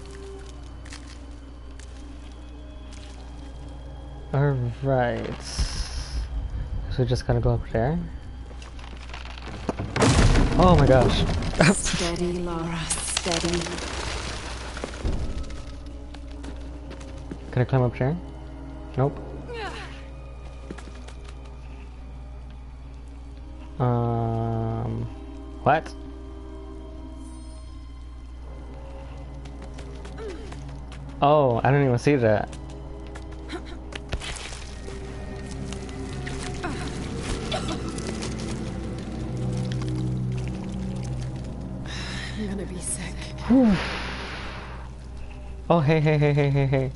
Alright. So we just gotta go up there. Oh my gosh.
Steady, Laura, steady.
Can I climb up there? Nope. What? Oh, I didn't even see that.
I'm gonna be sick.
Oh, hey, hey, hey, hey, hey, hey.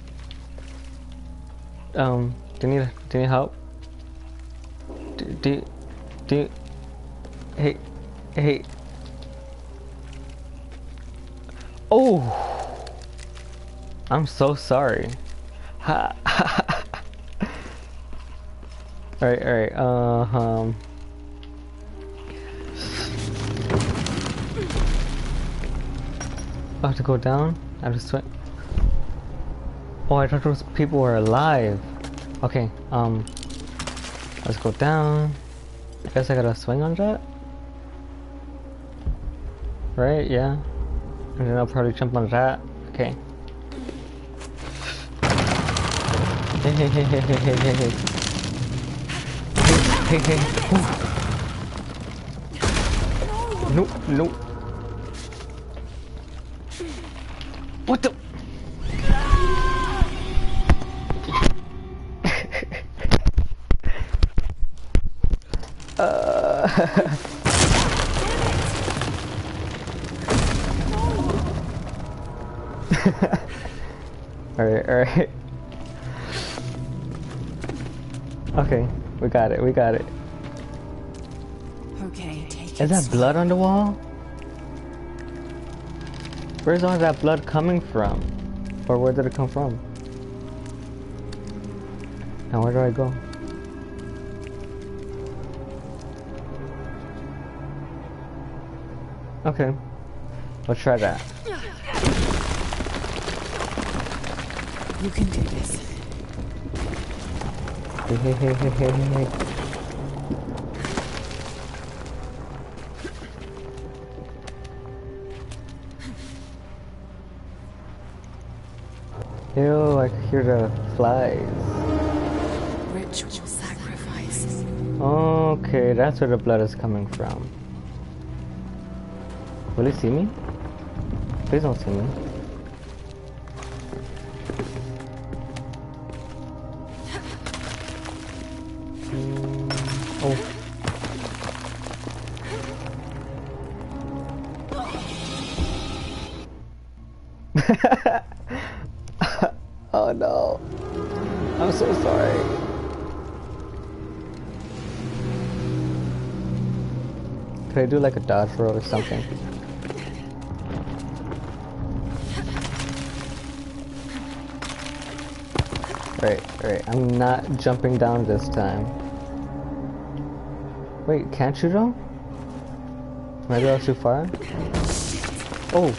Do you need help? Hey, hey. Oh! I'm so sorry. Ha. Alright, alright, I have to go down? I have to swing. Oh, I thought those people were alive. Okay, let's go down. I guess I gotta swing on that? Right, yeah. And then I'll probably jump on that. Okay. Hey, hey, hey, hey, hey, hey, hey, hey. Hey, hey, hey. Nope, nope. What the? Alright, alright. Okay, we got it, we got it.
Okay, take it.
Is that blood on the wall? Where's all that blood coming from? Or where did it come from? Now where do I go? Okay, let's try that.
You can do this.
Hey. Ew, I can hear the flies.
Ritual sacrifice.
Okay, that's where the blood is coming from. Will he see me? Please don't see me. Oh. Oh no. I'm so sorry. Could I do like a dodge roll or something? Right. I'm not jumping down this time. Wait, can't you though? Maybe I was too far? Oh!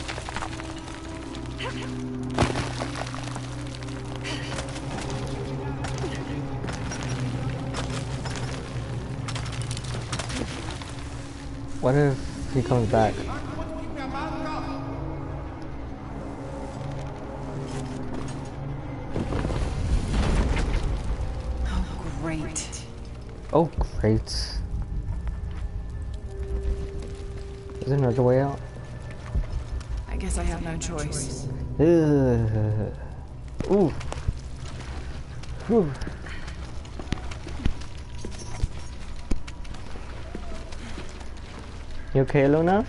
What if he comes back?
Oh, great.
Oh, great. Is there another way out?
I guess I have no choice.
Ugh. Ooh. Whew. You okay, Luna?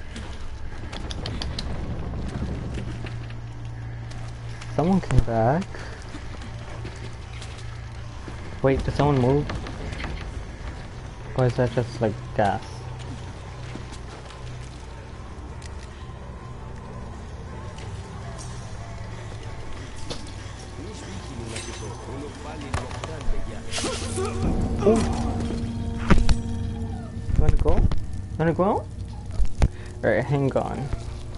Someone came back. Wait, did someone move? Or is that just like gas? Oh. You wanna go? Wanna go? Alright, hang on.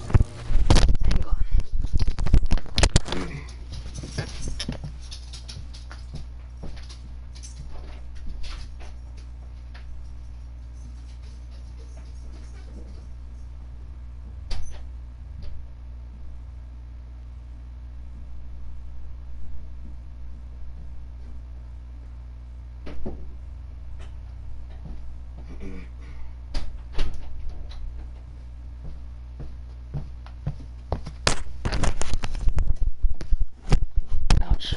Ouch.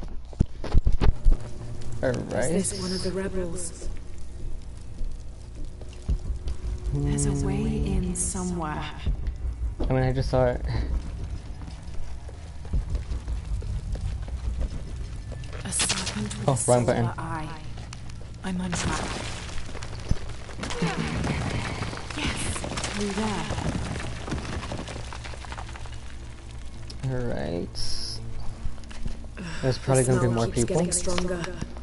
Alright.
Is this one of the rebels? There's a way in somewhere.
I mean, I just saw it.
A serpent with
Oh,
a
wrong
silver
button.
eye. I'm on track. Yes, through there.
Alright. There's probably gonna be more people.
Getting stronger.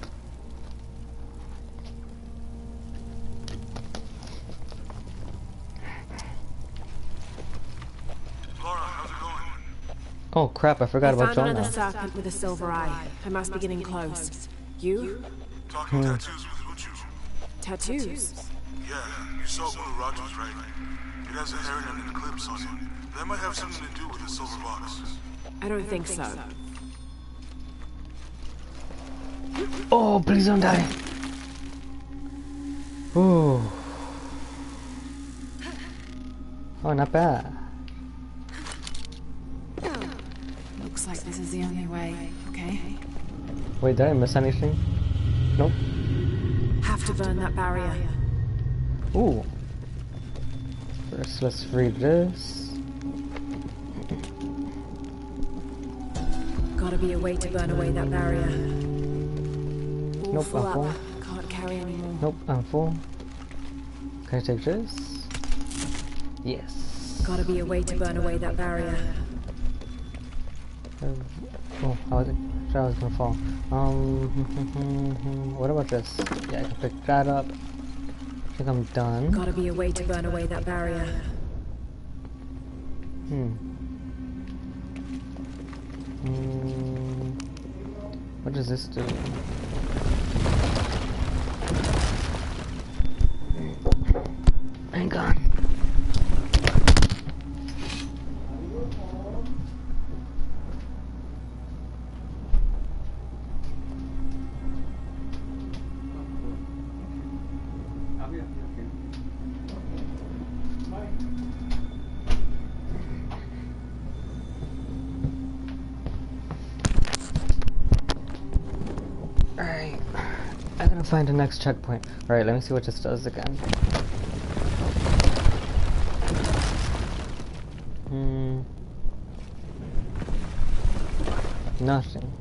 Oh crap, I forgot about
Found another
Jonah.
serpent with a silver eye. I must be getting close. You?
Talking tattoos with Uchu.
Tattoos?
Yeah, you saw one of Rogers, right? It has a heron and an eclipse on it. That might have something to do with the silver box.
I don't think so.
Oh, please don't die. Ooh. Oh, not bad.
Looks like this is the only way, okay?
Wait, did I miss anything? Nope.
Have to burn that barrier.
Ooh. First, let's read this.
Gotta be a way to burn away that barrier. All
Nope,
full
I'm full.
up. Can't carry anymore.
Nope, I'm full. Can I take this? Yes.
Gotta be a way to burn away that barrier.
Oh, I was gonna fall. What about this? Yeah, I can pick that up. I think I'm done.
Gotta be a way to burn away that barrier.
What does this do? Hang on. Alright, I gotta find the next checkpoint. Alright, let me see what this does again. Nothing.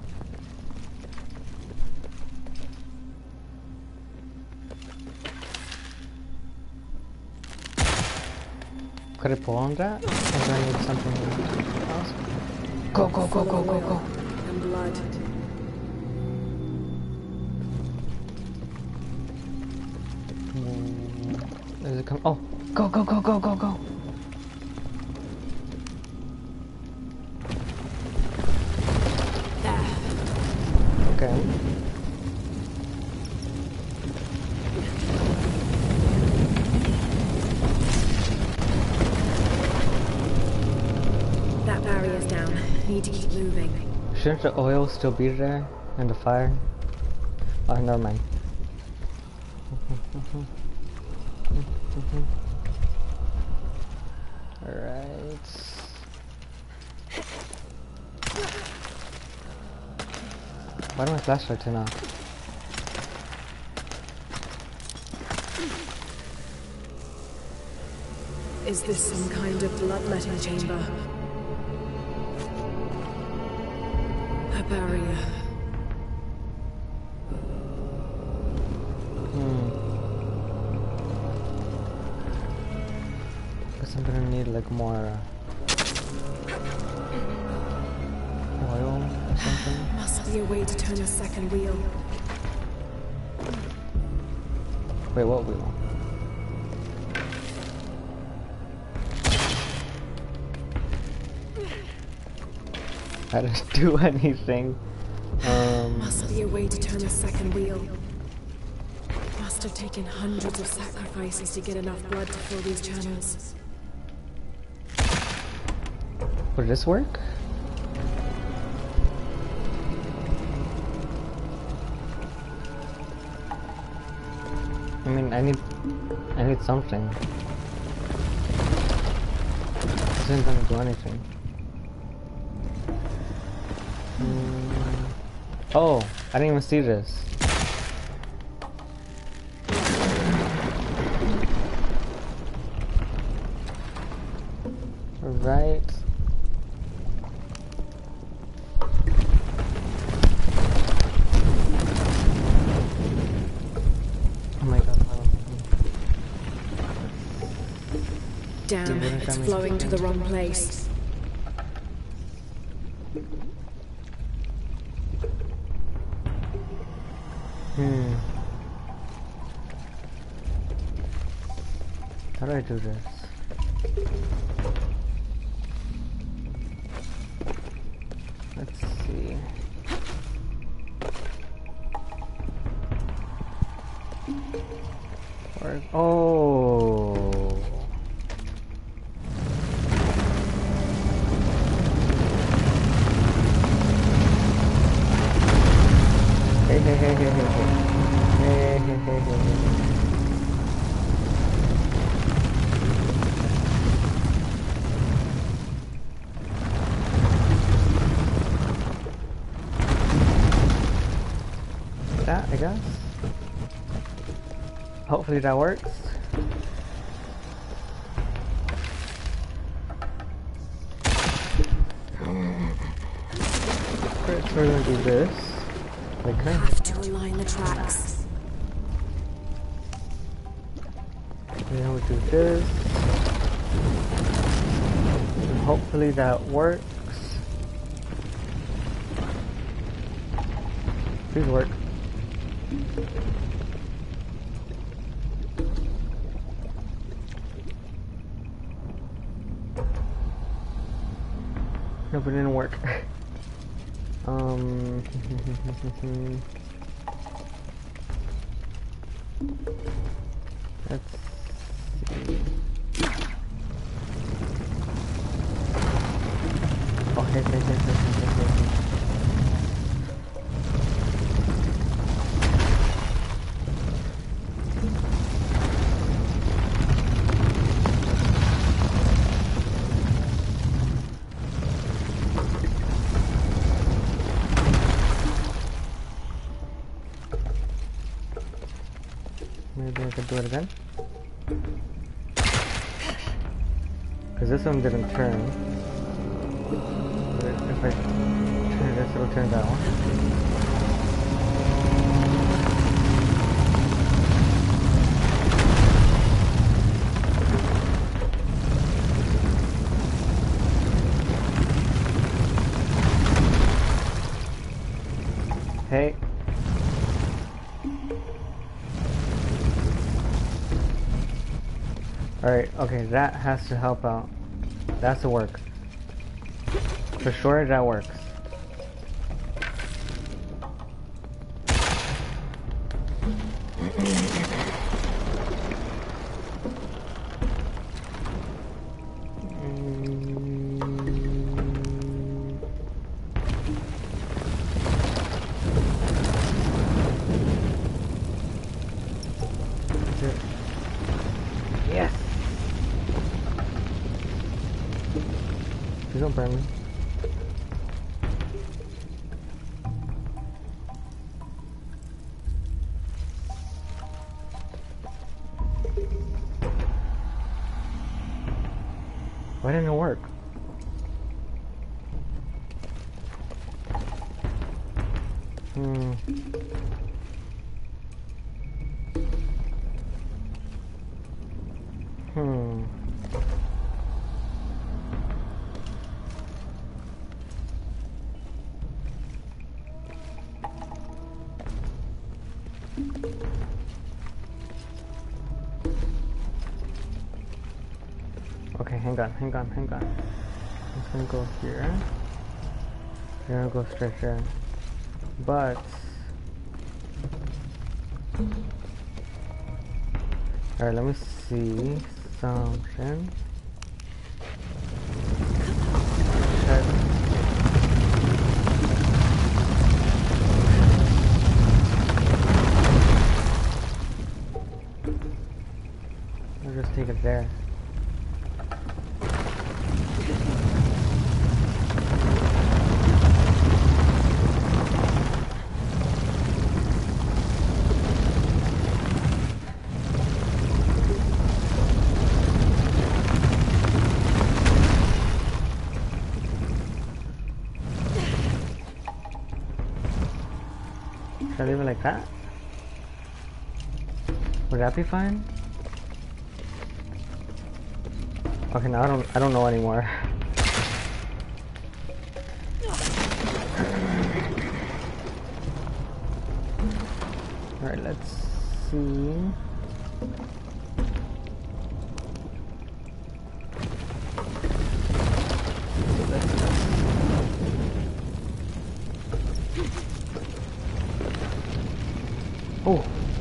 Could I pull on that? Or do I need something else? Go, go, go, go, go, go!
And blood.
Does it come? Oh! Go, go, go, go, go, go! Okay.
That barrier's down. Need to keep moving.
Shouldn't the oil still be there? And the fire? Oh, never mind. Alright. Why did my flashlight turn off?
Is this some kind of bloodletting chamber? A barrier.
Guess I'm gonna need like more oil or something.
Must be a way to turn a second wheel.
Wait, what wheel? I didn't do anything.
Must be a way to turn a second wheel. Must have taken hundreds of sacrifices to get enough blood to fill these channels.
Would this work? I mean, I need something. This isn't gonna do anything. Oh, I didn't even see this. Right. Oh my god.
Damn, it's flowing to the wrong place.
How do I do this? Let's see. Oh. Hey, hey, hey, hey, hey, hey. Hey, hey, hey, hey, hey. That, I guess. Hopefully that works. So we're gonna do this. Okay.
Have to align the tracks.
Then we do this. And hopefully that works. Please work. Nope, it didn't work. Let's see. Oh, hey. Maybe I could do it again. Because this one didn't turn. But if I turn this, it'll turn that one. Hey. Alright, okay, that has to help out. That's to work. For sure, that works. Yes! Please don't burn me. Why didn't it work? Okay, hang on. It's gonna go here. We're gonna go straight there. But alright, let me see something. I'll just take it there. Should I leave it like that? Would that be fine? Okay, now I don't know anymore. Alright, let's see. Oh.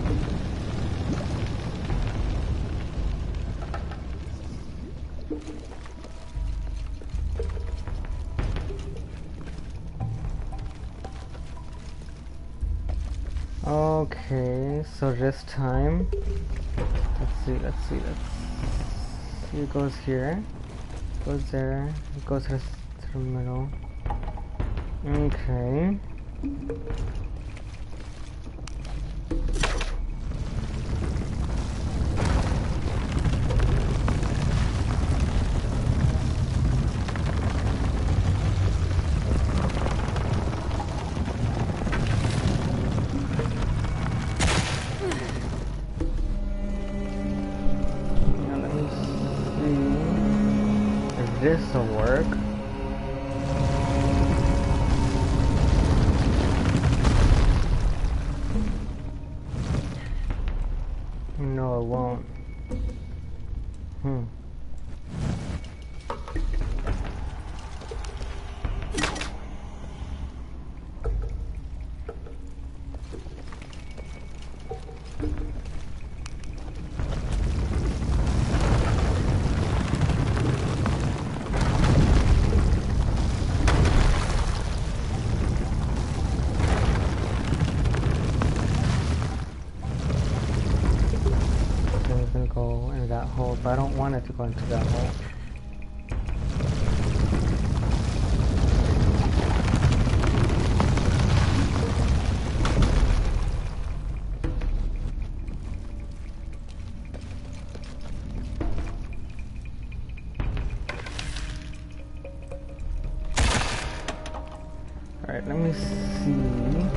Okay, so this time, let's see, it goes here, goes there, it goes to the middle. Okay. this'll work. No, it won't. Go in that hole, but I don't want it to go into that hole. Alright, let me see.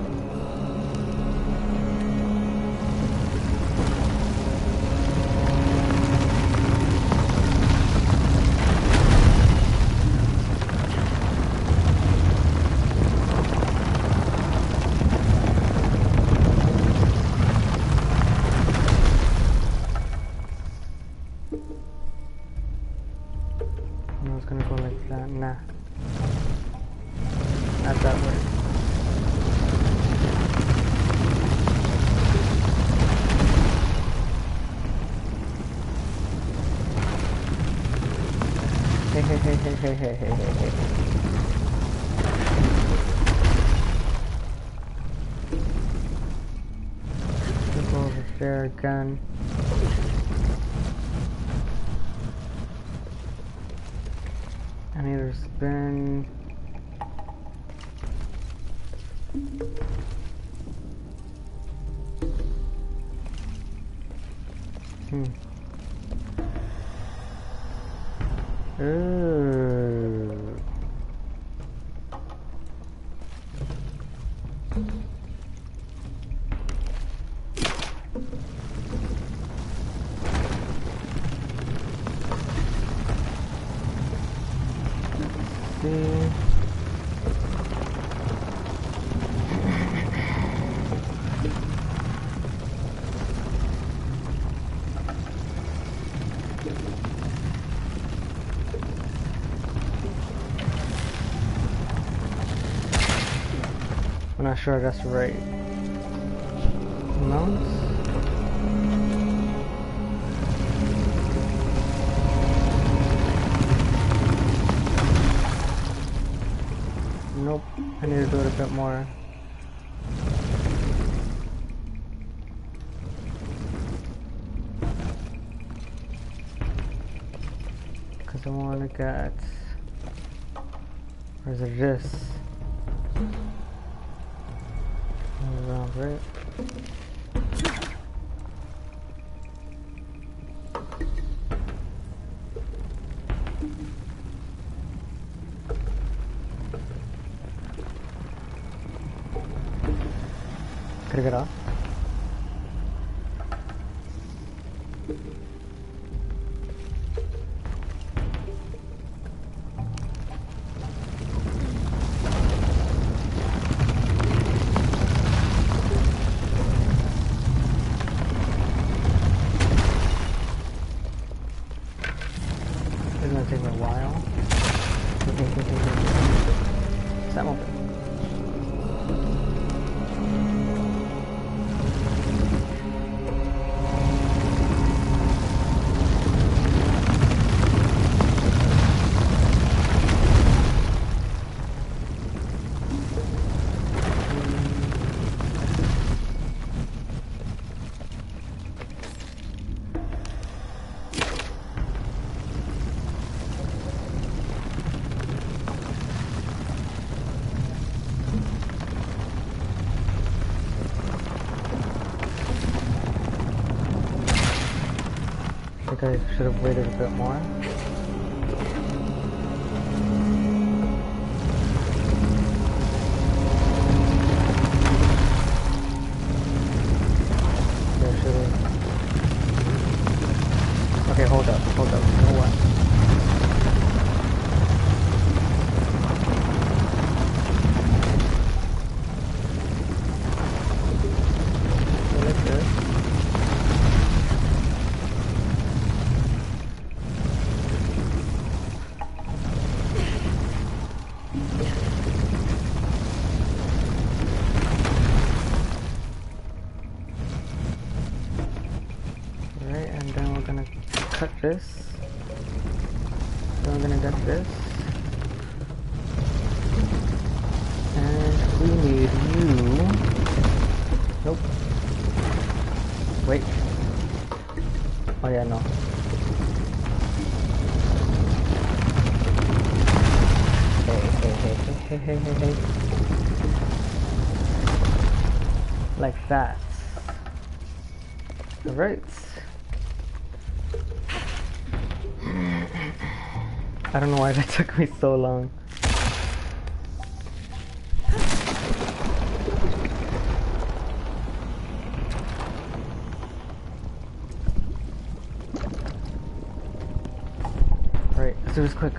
I was gonna go like that. Nah. Not that way. Hey, hey, hey, hey, hey, hey, hey, hey, hey. Let's go over there again. I need to spin. Ooh. See. I'm not sure that's right. Mounts? Nope, I need to do it a bit more. Because I want to get... Or is it this? Around, right? Could I get off? It's gonna take me a while. Is that open? I think I should have waited a bit more. Yeah, should have. Okay, hold up, you know what? cut this. So I'm gonna get this. And we need you. Nope. Wait. Oh yeah, no. Hey. Like that. Alright. I don't know why that took me so long. Alright, let's do this quick.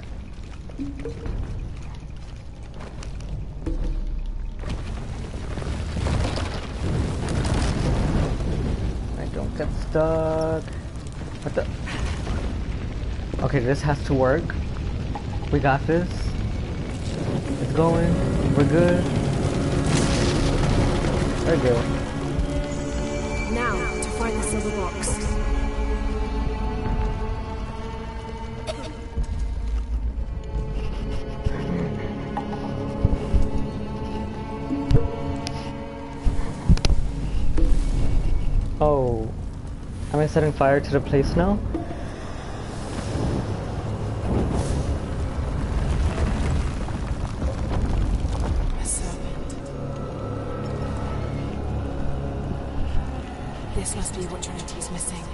I don't get stuck. What the? Okay, this has to work. We got this. It's going. We're good. We're good.
Now, to find the silver box.
Oh. Am I setting fire to the place now?
A serpent. This must be what Trinity's missing.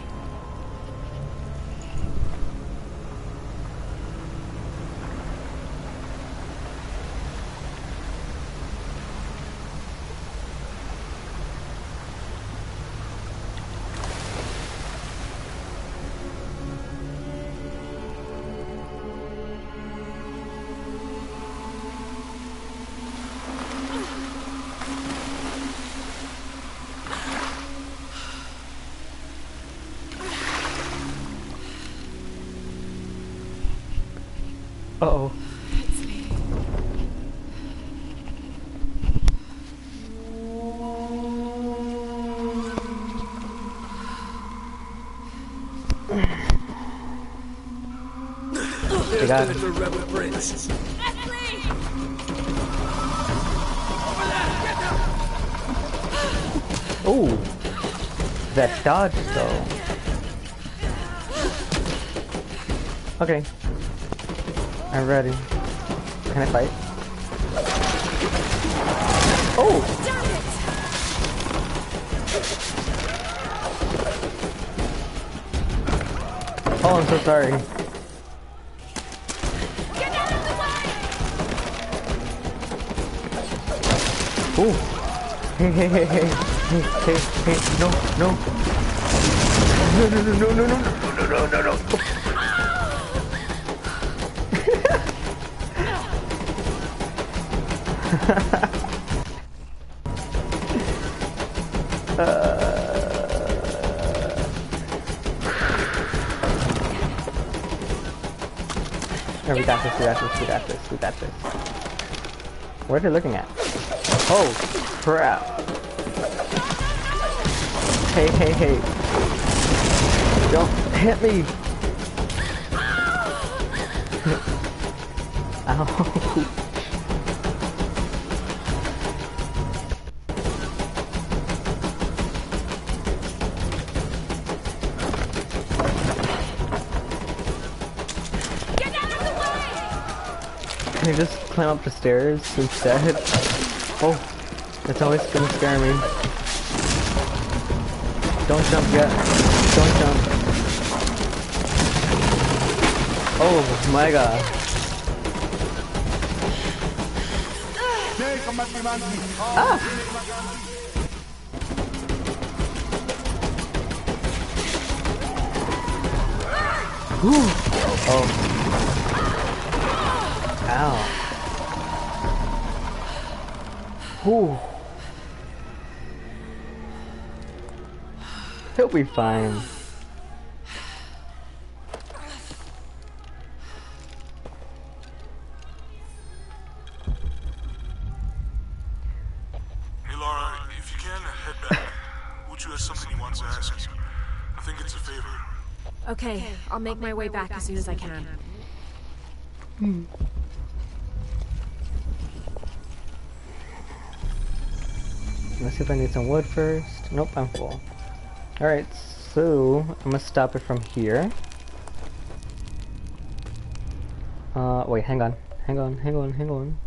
Uh-oh.
It's leaving.
We got it.
The rebel prince.
Ooh. That dodge though. Okay. I'm ready. Can I fight? Oh! Oh, I'm so sorry. Ooh. Hey, no. No. No, we got this. What are they looking at? Oh, crap. Hey. Don't hit me. Ow. Can you just climb up the stairs instead? Oh, it's always gonna scare me. Don't jump yet. Don't jump. Oh my god. Ah! Whew. Oh. Ow. Whew. He'll be fine.
Hey Laura, if you can, head back. Uchu has something he wants to ask you. I think it's a favor.
Okay, I'll make my way back as soon as I can.
Let's see if I need some wood first. Nope, I'm full. Alright, so I'm gonna stop it from here. Wait, hang on. Hang on.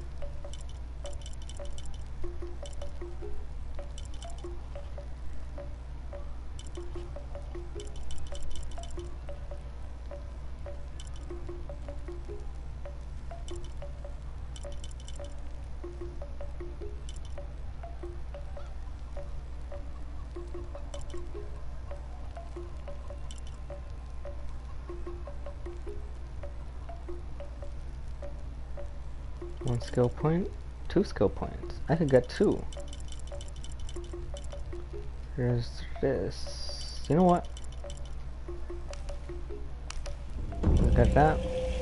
One skill point, 2 skill points. I could get 2. Here's this. You know what? Look at that.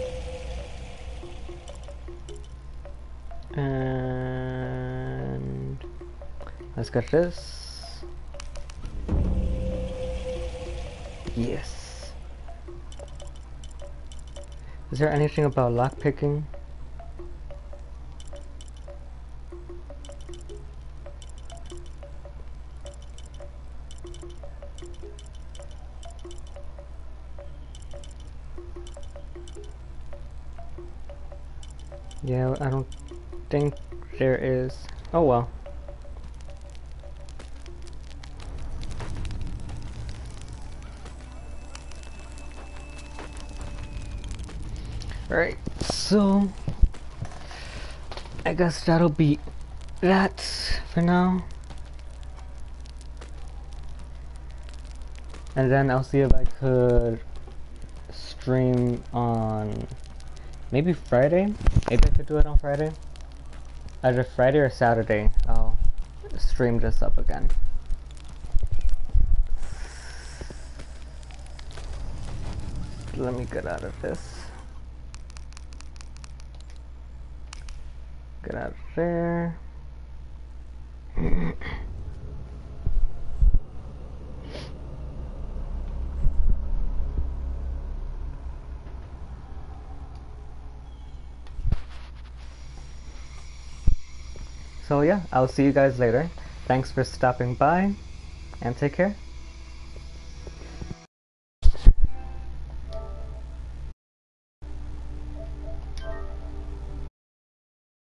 And let's get this. Yes. Is there anything about lockpicking? Yeah, I don't think there is. Oh well. Alright, so I guess that'll be that for now. And then I'll see if I could stream on maybe Friday. Maybe I could do it on Friday. Either Friday or Saturday, I'll stream this up again. Let me get out of this. Get out of there. So yeah, I'll see you guys later. Thanks for stopping by, and take care.